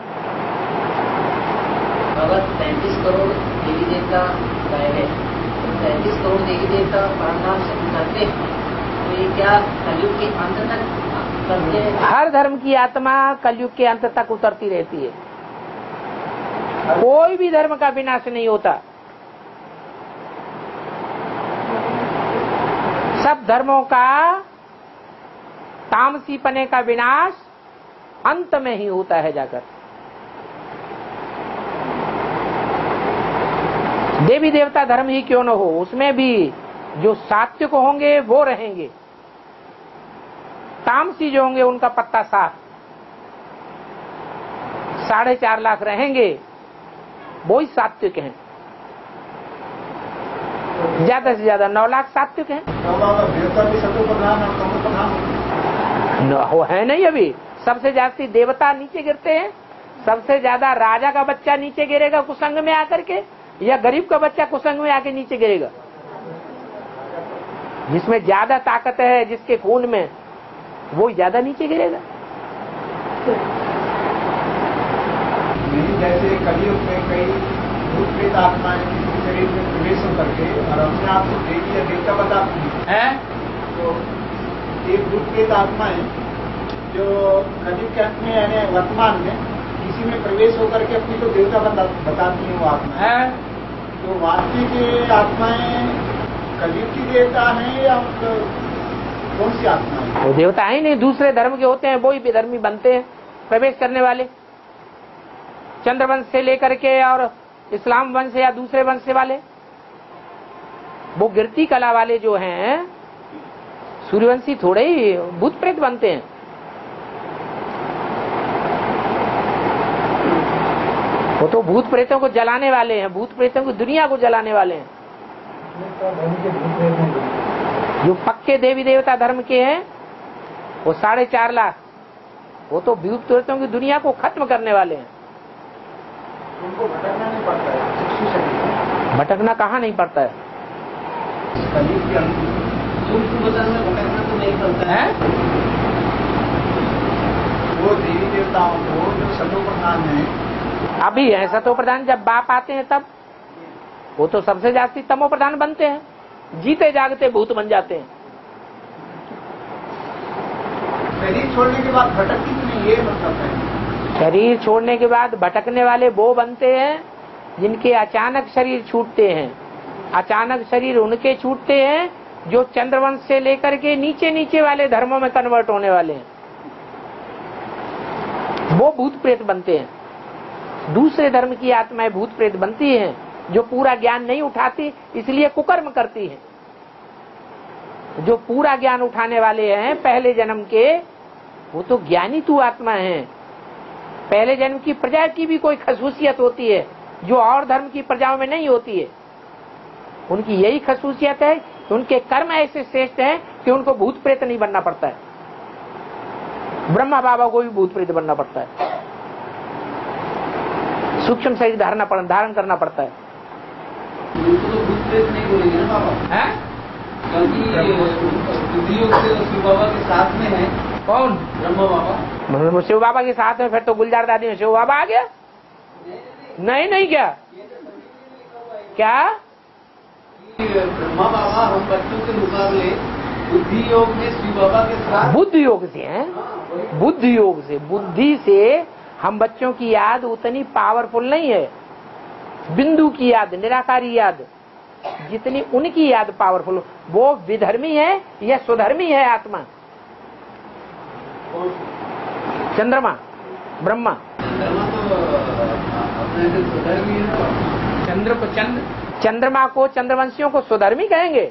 35 करोड़ देवी देवता गए हैं, 35 करोड़ देवी देवता परमधाम से उतरते हैं, तो ये क्या कलयुग के अंत तक करते हैं? हर धर्म की आत्मा कलयुग के अंत तक उतरती रहती है। कोई भी धर्म का विनाश नहीं होता। सब धर्मों का तामसीपने का विनाश अंत में ही होता है जाकर। देवी देवता धर्म ही क्यों न हो, उसमें भी जो सात्विक होंगे वो रहेंगे, तामसी जो होंगे उनका पत्ता साफ। 4.5 लाख रहेंगे, वो ही सात्विक हैं। ज्यादा से ज्यादा 9 लाख सात्विक हैं। देवता भी सतोप्रधान और तमोप्रधान हो है नहीं। अभी सबसे ज्यादा देवता नीचे गिरते हैं, सबसे ज्यादा राजा का बच्चा नीचे गिरेगा कुसंग में आकर के, या गरीब का बच्चा कुसंग में आके नीचे गिरेगा। जिसमें ज्यादा ताकत है, जिसके खून में, वो ज्यादा नीचे गिरेगा। जैसे कलयुग में कई भूत प्रेत आत्माएं किसी शरीर में प्रवेश करके और अपने आप को देवी या देवता बताती हैं, तो एक भूत प्रेत आत्माएं जो कलयुग के अंत में यानी वर्तमान में किसी में प्रवेश होकर के अपनी को देवता बताती हैं वो आत्माएं, तो वास्तविक आत्माएं कलयुग की देवता हैं या कौन सी आत्माएं? वो देवता ही नहीं, दूसरे धर्म के होते हैं, वो ही बेधर्मी बनते हैं प्रवेश करने वाले। चंद्रवंश से लेकर के और इस्लाम वंश या दूसरे वंश वाले, वो गिरती कला वाले जो हैं, सूर्यवंशी थोड़े ही भूत प्रेत बनते हैं। वो तो भूत प्रेतों को जलाने वाले हैं, भूत प्रेतों की दुनिया को जलाने वाले हैं। जो पक्के देवी देवता धर्म के हैं वो 4.5 लाख, वो तो भूत प्रेतों की दुनिया को खत्म करने वाले हैं। उनको भटकना नहीं पड़ता है। भटकना कहाँ नहीं पड़ता है? कलयुग के अंत में भटकना तो नहीं पड़ता है। वो देवी देवताओं को जो सतोप्रधान है, अभी है सतो प्रधान, जब बाप आते हैं तब वो तो सबसे ज्यादा तमो प्रधान बनते हैं, जीते जागते भूत बन जाते हैं। शरीर छोड़ने के बाद भटकती तो नहीं, ये मतलब है। शरीर छोड़ने के बाद भटकने वाले वो बनते हैं जिनके अचानक शरीर छूटते हैं। अचानक शरीर उनके छूटते हैं जो चंद्रवंश से लेकर के नीचे नीचे वाले धर्मों में कन्वर्ट होने वाले हैं, वो भूत प्रेत बनते हैं। दूसरे धर्म की आत्माएं भूत प्रेत बनती हैं जो पूरा ज्ञान नहीं उठाती, इसलिए कुकर्म करती हैं। जो पूरा ज्ञान उठाने वाले हैं पहले जन्म के, वो तो ज्ञानी तू आत्मा है। पहले जन्म की प्रजा की भी कोई खसूसियत होती है जो और धर्म की प्रजाओं में नहीं होती है। उनकी यही खसूसियत है कि उनके कर्म ऐसे श्रेष्ठ हैं कि उनको भूत प्रेत नहीं बनना पड़ता है। ब्रह्मा बाबा को भी भूत प्रेत बनना पड़ता है, सूक्ष्म शरीर धारण करना पड़ता है। तो भूत प्रेत नहीं बोलेंगे ना बाबा, है? क्योंकि शिव बाबा के साथ में है। कौन? ब्रह्मा बाबा। शिव बाबा के साथ में, फिर तो गुलजार दादी में शिव बाबा आ गया। नहीं क्या क्या ब्रह्मा बाबा हम बच्चों के मुकाबले बुद्धि योग में शिव बाबा के साथ, बुद्धि योग से हैं। बुद्धि योग से, बुद्धि से हम बच्चों की याद उतनी पावरफुल नहीं है। बिंदु की याद, निराकारी याद, जितनी उनकी याद पावरफुल, वो विधर्मी है या स्वधर्मी है आत्मा? चंद्रमा, ब्रह्मा। चंद्रमा तो अपने से स्वधर्मी है। चंद्रमा को, चंद्रवंशियों को स्वधर्मी कहेंगे?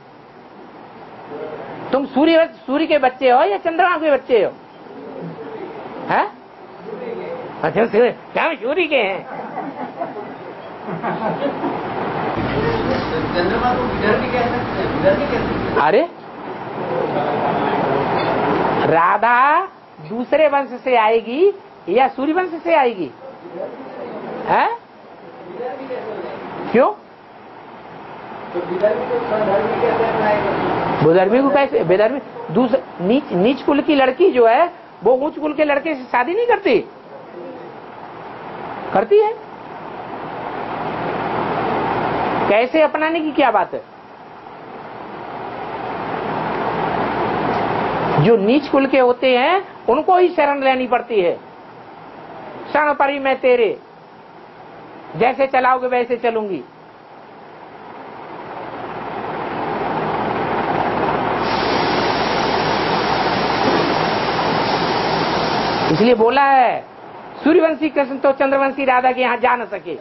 तुम सूर्य के बच्चे हो या चंद्रमा के बच्चे हो? हैं? अच्छा, क्या सूर्य के हैं? चंद्रमा को विदर्भ भी कह सकते हैं, विदर्भ भी कह सकते हैं। अरे राधा दूसरे वंश से आएगी या सूर्य वंश से आएगी? है क्यों? विदर्भी को कैसे? विदर्भी दूसरे नीच कुल की लड़की जो है वो ऊंच कुल के लड़के से शादी नहीं करती, करती है। कैसे अपनाने की क्या बात है? जो नीच कुल के होते हैं उनको ही शरण लेनी पड़ती है। शरण परी मैं तेरे, जैसे चलाओगे वैसे चलूंगी। इसलिए बोला है सूर्यवंशी कृष्ण तो चंद्रवंशी राधा के यहां जा न सके,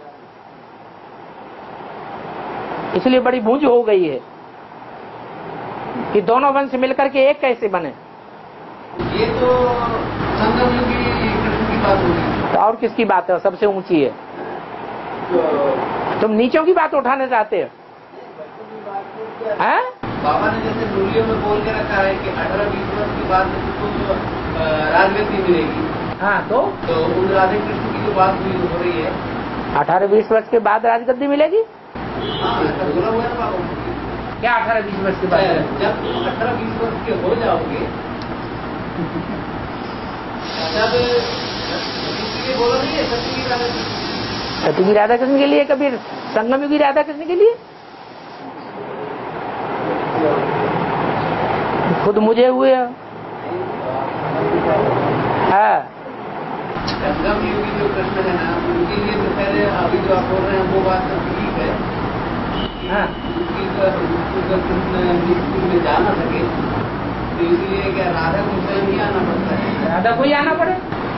इसलिए बड़ी बूझ हो गई है कि दोनों वंश मिलकर के एक कैसे बने। ये तो संगम युगी कृष्ण की बात होगी, तो और किसकी बात है? सबसे ऊंची है। तुम नीचों की बात उठाने चाहते हो? हैं? बाबा ने जैसे मूल्यों में बोल के रखा है कि 18-20 वर्ष के बाद तुमको राजगद्दी मिलेगी। हाँ, तो उन राधे कृष्ण की जो बात हुई हो रही है 18-20 वर्ष के बाद राजगद्दी मिलेगी। हाँ, ऐसा बोला हुआ है बाबा। क्या 18-20 वर्ष के बाद? जब तुम 18-20 वर्ष के हो जाओगे तब इसलिए बोला नहीं है सत्य की राधा कृष्ण, सत्य की राधा कृष्ण के लिए, कबीर संगम युगी राधा कृष्ण के लिए। खुद मुझे हुए हाँ। संगम युगी जो कृष्ण है ना, उनके लिए तो पहले अभी जो आप बोल रहे हैं वो बात तो ठीक है। हाँ, कृष्ण स्कूल में जा ना सके तो इसलिए क्या राधा को स्वयं ही आना पड़ता है। राधा को ही आना पड़े।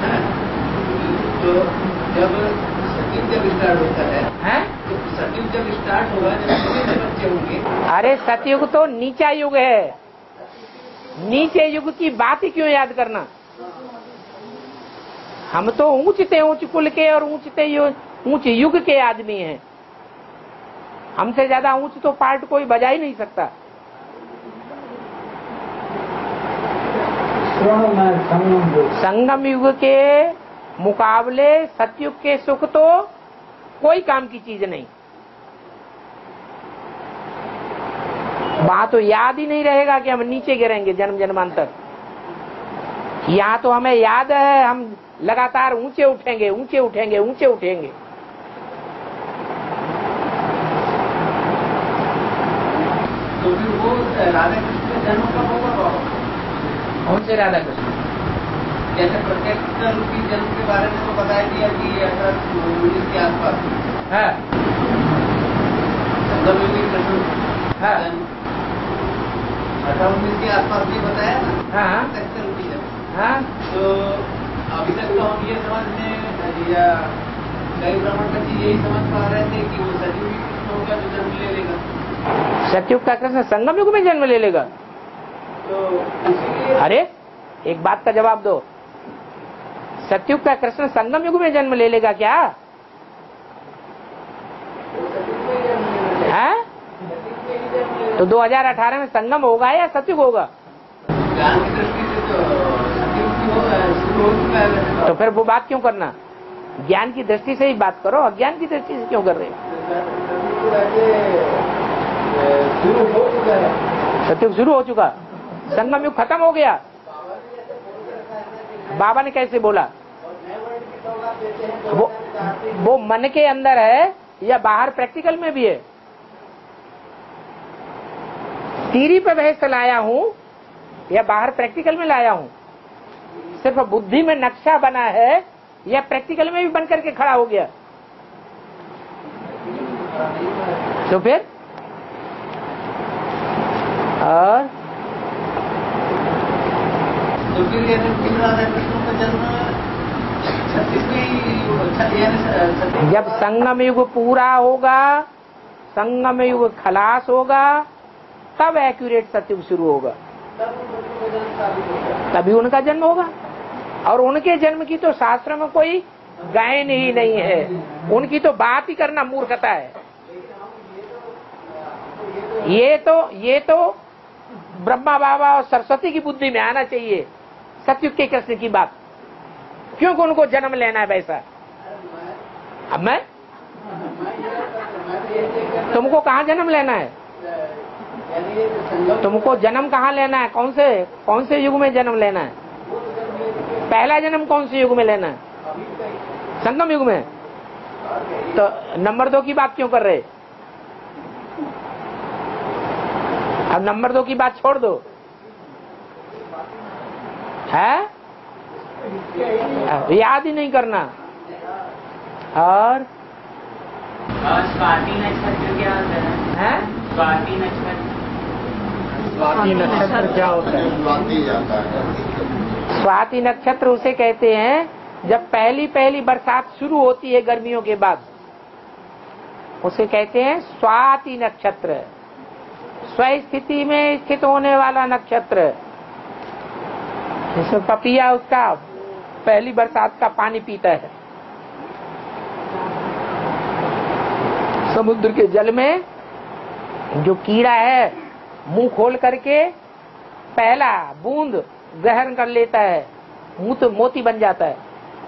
तो जब सत्युग जब स्टार्ट होता है तो सत्युग जब स्टार्ट होगा, जब छोटे बच्चे होंगे। अरे सतयुग तो नीचा युग है, नीचे युग की बात ही क्यों याद करना? हम तो ऊंचते ऊंच कुल के और ऊंच युग के आदमी हैं। हमसे ज्यादा ऊंच तो पार्ट कोई बजा ही नहीं सकता। संगम युग के मुकाबले सतयुग के सुख तो कोई काम की चीज नहीं। वहां तो याद ही नहीं रहेगा कि हम नीचे गिरेंगे जन्म जन्मांतर। यहाँ तो हमें याद है हम लगातार ऊंचे उठेंगे, ऊंचे उठेंगे, ऊंचे उठेंगे। तो फिर वो राधा कृष्ण का जन्म कब होगा? कौन से राधा कृष्ण? जैसे प्रत्यक्ष रूपी जन्म के बारे में तो बताया दिया कि 18-19 के आसपास। हाँ, संगम युगी कृष्ण 18-19 के आसपास भी बताया ना। हाँ, प्रत्यक्ष रूपी जन्म। हाँ। तो अभी तक तो हम ये समझने या कई ब्राह्मण बच्चे यही समझ पा रहे थे कि वो सतयुगी कृष्ण होगा जो जन्म ले लेगा। सतयुग का कृष्ण संगम युग में जन्म ले लेगा? तो इसीलिए अरे एक बात का जवाब दो, सतयुग का कृष्ण संगम युग में जन्म ले लेगा क्या? है? तो 2018 में संगम होगा या सतयुग होगा? ज्ञान की दृष्टि से तो सतयुग शुरू हो चुका है। तो फिर वो बात क्यों करना? ज्ञान की दृष्टि से ही बात करो, अज्ञान की दृष्टि से क्यों कर रहे हो? शुरू हो चुका है। सतयुग शुरू हो चुका, संगम युग खत्म हो गया। बाबा ने कैसे बोला? वो मन के अंदर है या बाहर प्रैक्टिकल में भी है? थ्योरी पे बहस लाया हूं या बाहर प्रैक्टिकल में लाया हूं? सिर्फ बुद्धि में नक्शा बना है या प्रैक्टिकल में भी बन करके खड़ा हो गया? तो फिर और तो फिर राधा कृष्ण का जन्म जब संगम युग पूरा होगा, संगम युग खलास होगा, तब एक्यूरेट सतयुग शुरू होगा, तभी उनका जन्म होगा। और उनके जन्म की तो शास्त्र में कोई गायन ही नहीं है, उनकी तो बात ही करना मूर्खता है। ये तो ब्रह्मा बाबा और सरस्वती की बुद्धि में आना चाहिए। सतयुग के कृष्ण की बात क्यों को उनको जन्म लेना है वैसा? अब मैं तुमको कहाँ जन्म लेना है? तुमको जन्म कहाँ लेना है? कौन से युग में जन्म लेना है? पहला जन्म कौन से युग में लेना है? संगम युग में। तो नंबर 2 की बात क्यों कर रहे? अब नंबर 2 की बात छोड़ दो है, याद ही नहीं करना। और स्वाति नक्षत्र क्या होता है? स्वाति नक्षत्र क्या होता है? स्वाति नक्षत्र उसे कहते हैं जब पहली बरसात शुरू होती है गर्मियों के बाद, उसे कहते हैं स्वाति नक्षत्र। स्वस्थिति में स्थित होने वाला नक्षत्र, जिसमें पपिया उसका पहली बरसात का पानी पीता है। समुद्र के जल में जो कीड़ा है मुंह खोल करके पहला बूंद ग्रहण कर लेता है, मुंह तो मोती बन जाता है।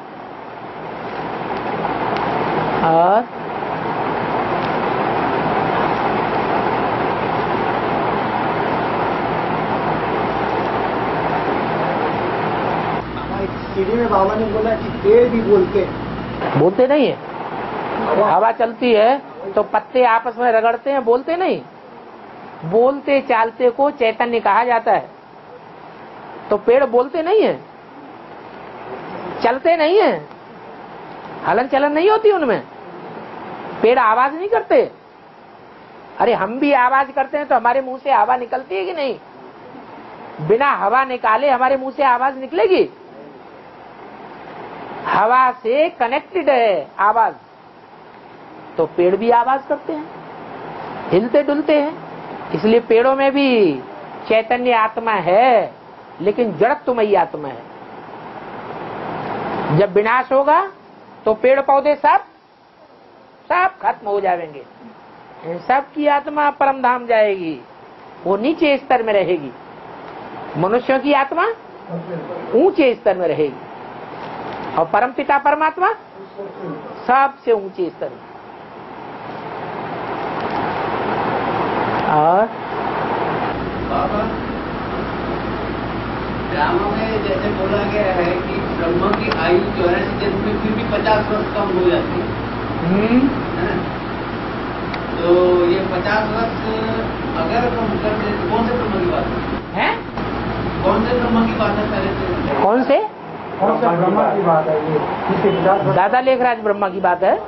और सीढ़ी में बाबा ने बोला कि पेड़ भी बोलते नहीं है। हवा चलती है तो पत्ते आपस में रगड़ते हैं, बोलते नहीं। बोलते चालते को चैतन्य कहा जाता है। तो पेड़ बोलते नहीं है, चलते नहीं है, हलन चलन नहीं होती उनमें। पेड़ आवाज नहीं करते। अरे हम भी आवाज करते हैं तो हमारे मुंह से हवा निकलती है कि नहीं? बिना हवा निकाले हमारे मुंह से आवाज निकलेगी? हवा से कनेक्टेड है आवाज। तो पेड़ भी आवाज करते हैं, हिलते डुलते हैं। इसलिए पेड़ों में भी चैतन्य आत्मा है, लेकिन जड़त्वमयी आत्मा है। जब विनाश होगा तो पेड़ पौधे सब खत्म हो जाएंगे। सब की आत्मा परम धाम जाएगी, वो नीचे स्तर में रहेगी। मनुष्यों की आत्मा ऊंचे स्तर में रहेगी, और परम पिता परमात्मा सबसे ऊंचे स्तर में। और बाबा ड्रामा में जैसे बोला गया है कि ब्रह्मा की आयु 84 जन्म में फिर भी 50 वर्ष कम हो जाती है ना? तो ये 50 वर्ष अगर हम करते तो कौन से ब्रह्मा की बात है? कौन से ब्रह्मा की बात है? पहले कौन से ब्रह्मा की बात है ये? दादा लेखराज ब्रह्मा की बात है।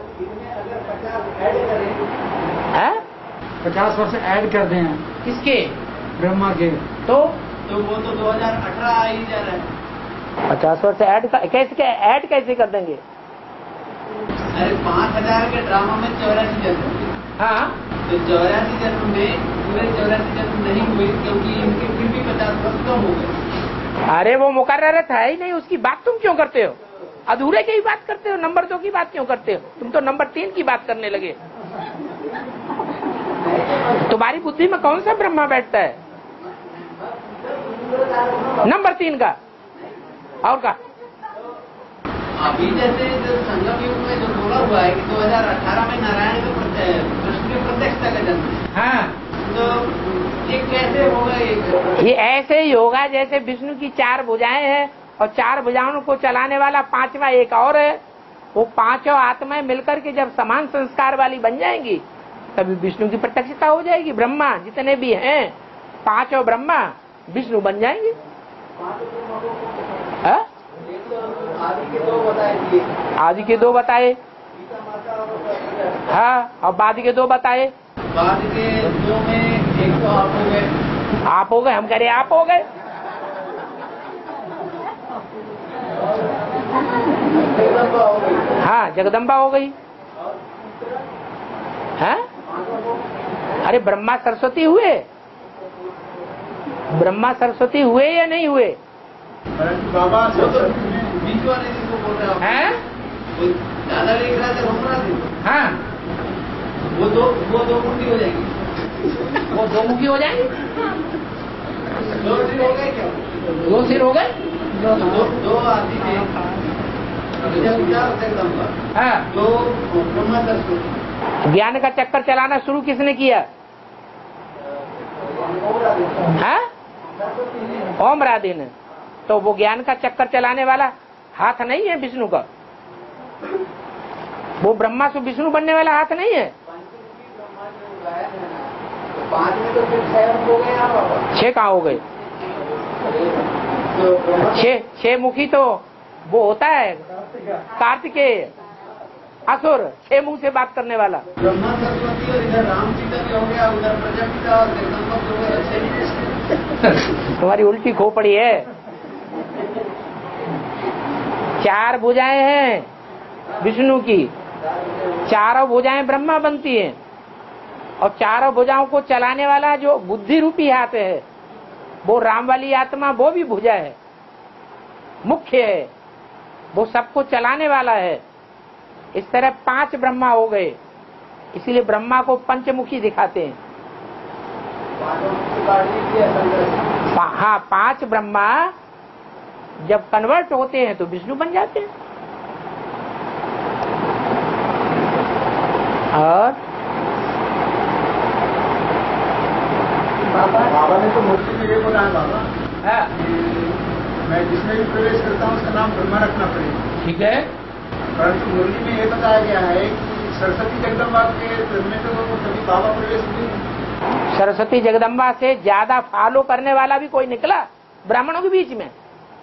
50 वर्ष ऐड कर दें किसके? ब्रह्मा के। तो वो तो 2018 आ ही जा रहा है। 50 वर्ष ऐड कैसे कर देंगे? अरे 5000 के ड्रामा में 84 जन्म। हाँ, तो 84 जन्म में पूरे 84 जन्म नहीं हुए, क्योंकि इनके फिर भी 50 वर्ष कम हो गए। अरे वो मुकर्रर था ही नहीं, उसकी बात तुम क्यों करते हो? अधूरे की बात करते हो, नंबर 2 की बात क्यों करते हो? तुम तो नंबर 3 की बात करने लगे। तुम्हारी बुद्धि में कौन सा ब्रह्मा बैठता है? नंबर 3 का। और का अभी जैसे जो संगम युग में जो बोला हुआ है कि 2018 में नारायण के कृष्ण के प्रत्यक्षता का जन्म। हाँ, तो ये कैसे होगा? ये ऐसे ही होगा जैसे विष्णु की 4 भुजाएं हैं और 4 भुजाओं को चलाने वाला 5वां एक और है। वो 5 आत्माएं मिलकर के जब समान संस्कार वाली बन जाएंगी तभी विष्णु की प्रत्यक्षता हो जाएगी। ब्रह्मा जितने भी हैं 5 ब्रह्मा विष्णु बन जाएंगे। आदि के 2 बताए। हाँ, और बाद के 2 बताए। बाद के 2 में एक तो आप हो गए। आप हो गए, हम कह रहे आप हो गए। हाँ, जगदम्बा हो गई। हैं? अरे ब्रह्मा सरस्वती हुए? ब्रह्मा सरस्वती हुए या नहीं हुए? बाबा बीच वाले जिसको बोल रहे हैं? दादा लेख रहा था। हाँ, वो दो मूर्ति हो जाएगी। वो दो मुखी हो जाएंगे। दो सिर हो गए क्या? दो सिर हो गए। दो आदि में हाँ, दो ब्रह्मा सरस्वती। ज्ञान का चक्कर चलाना शुरू किसने किया? हाँ, ओम राधे ने। तो वो ज्ञान का चक्कर चलाने वाला हाथ नहीं है विष्णु का, वो ब्रह्मा से विष्णु बनने वाला हाथ नहीं है। पांच में तो फिर 6 हो गए आप। 6 कहाँ हो गए? 6 मुखी तो वो होता है कार्तिकेय असुर, 6 मुंह से बात करने वाला। ब्रह्मा सरस्वती और इधर राम जी का भी हो गया, उधर प्रजापिता और जगदम्बा हो गया। तुम्हारी उल्टी खोपड़ी है। 4 भुजाएं हैं विष्णु की, चारों भुजाएं ब्रह्मा बनती हैं, और चारों भुजाओं को चलाने वाला जो बुद्धि रूपी हाथ है वो राम वाली आत्मा, वो भी भुजा है, मुख्य है, वो सबको चलाने वाला है। इस तरह 5 ब्रह्मा हो गए, इसीलिए ब्रह्मा को पंचमुखी दिखाते हैं। हाँ, 5 ब्रह्मा जब कन्वर्ट होते हैं तो विष्णु बन जाते हैं। और बाबा ने तो मूर्ति में ये बोला है बाबा, हाँ, मैं जिसमें भी प्रवेश करता हूँ उसका नाम ब्रह्मा रखना पड़ेगा। ठीक है। परंतु मुरली में ये बताया गया है कि सरस्वती जगदम्बा के में तो कभी बाबा प्रवेश नहीं। सरस्वती जगदम्बा से ज्यादा फॉलो करने वाला भी कोई निकला ब्राह्मणों के बीच में?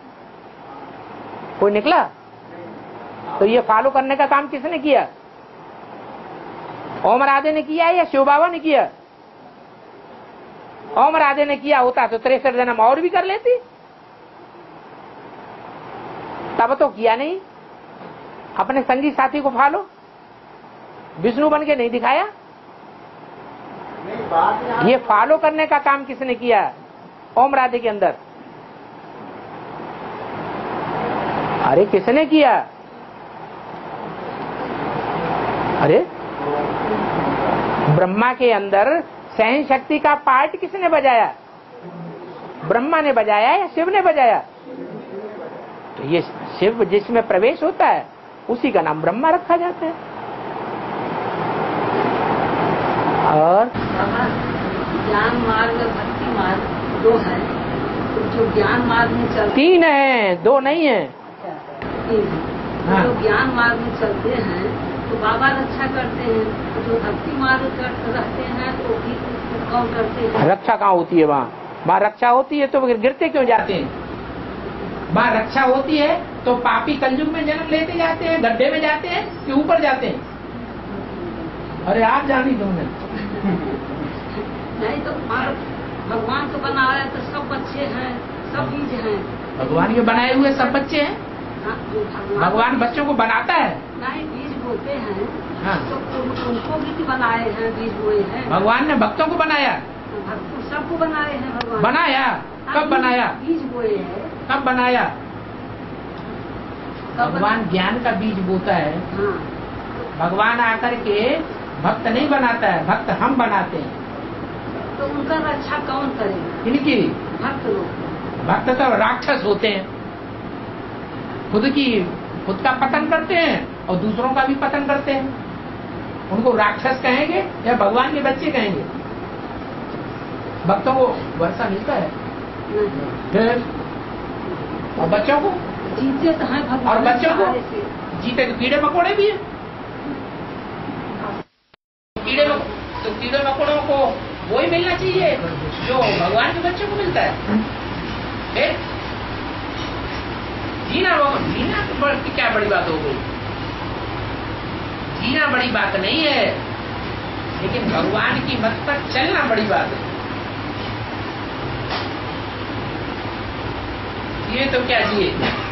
कोई निकला? तो ये फॉलो करने का काम किसने किया? ओम राधे ने किया या शिव बाबा ने किया? ओम राधे ने किया होता तो 63 जन्म और भी कर लेती, तब तो किया नहीं। अपने संगी साथी को फॉलो, विष्णु बन के नहीं दिखाया। ये फॉलो करने का काम किसने किया ओम राधे के अंदर? अरे किसने किया? अरे ब्रह्मा के अंदर सहन शक्ति का पार्ट किसने बजाया? ब्रह्मा ने बजाया या शिव ने बजाया? तो ये शिव जिसमें प्रवेश होता है उसी का नाम ब्रह्मा रखा जाता है। और ज्ञान मार्ग और भक्ति मार्ग 2 है, तो जो ज्ञान मार्ग में चलते 3 है, 2 नहीं है। हाँ। जो ज्ञान मार्ग में चलते हैं तो बाबा रक्षा करते हैं, तो जो भक्ति मार्ग रहते हैं तो भी कौन करते हैं? रक्षा कहाँ होती है? वहाँ रक्षा होती है तो गिरते क्यों जाते हैं? वहाँ रक्षा होती है तो पापी कलयुग में जन्म लेते जाते हैं, गड्ढे में जाते हैं कि ऊपर जाते हैं? अरे आप जानी तुमने नहीं तो भगवान को बनाया तो सब बच्चे हैं, सब बीज हैं। भगवान के बनाए हुए सब बच्चे हैं। हाँ, भगवान बच्चों को बनाता है? नहीं, बीज बोते हैं। हाँ। तो उनको भी बनाए हैं, बीज बोए हैं। भगवान ने भक्तों को बनाया? भक्तों सबको बनाए हैं भगवान। बनाया? कब बनाया? बीज बोए हैं। कब बनाया? भगवान ज्ञान का बीज बोता है। हाँ। भगवान आकर के भक्त नहीं बनाता है, भक्त हम बनाते हैं। तो उनका रक्षा कौन करेगा? इनकी भक्त लोग। भक्त तो राक्षस होते हैं, खुद का पतन करते हैं और दूसरों का भी पतन करते हैं। उनको राक्षस कहेंगे या भगवान के बच्चे कहेंगे? भक्तों को वर्षा मिलता है फिर, और बच्चों को जीते तो हैं भगवान। और बच्चों को जीते तो कीड़े मकोड़े भी है। कीड़े मकोड़ों को वही मिलना चाहिए जो भगवान के बच्चों को मिलता है। फिर जीना तो क्या बड़ी बात हो गई? जीना बड़ी बात नहीं है, लेकिन भगवान की मत पर चलना बड़ी बात है। ये तो क्या जिए।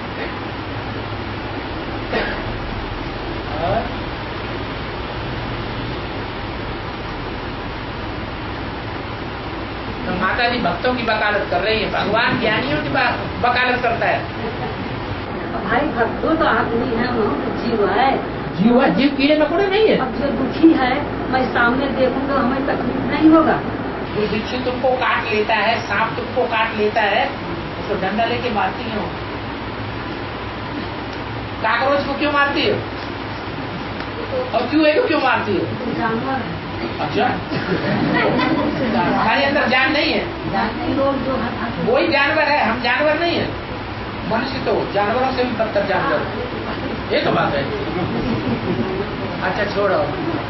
तो माता जी भक्तों की वकालत कर रही है, भगवान ज्ञानियों की वकालत करता है। भाई भक्तों तो आदमी है, जीव है। जीव कीड़े मकोड़े नहीं है। अब जो दुखी है मैं सामने देखूंगा, हमें तकलीफ नहीं होगा। कोई बिच्छू तुमको काट लेता है, सांप तुमको काट लेता है, तो डंडा लेके मारती हो। काकरोच को क्यों मारती हो? और चूहे को क्यों मारती हो? जानवर अच्छा, हमारे अंदर जान नहीं है, वही जानवर है, हम जानवर नहीं है। मनुष्य तो जानवरों से भी बदतर जानवर, ये तो बात है। अच्छा छोड़ो।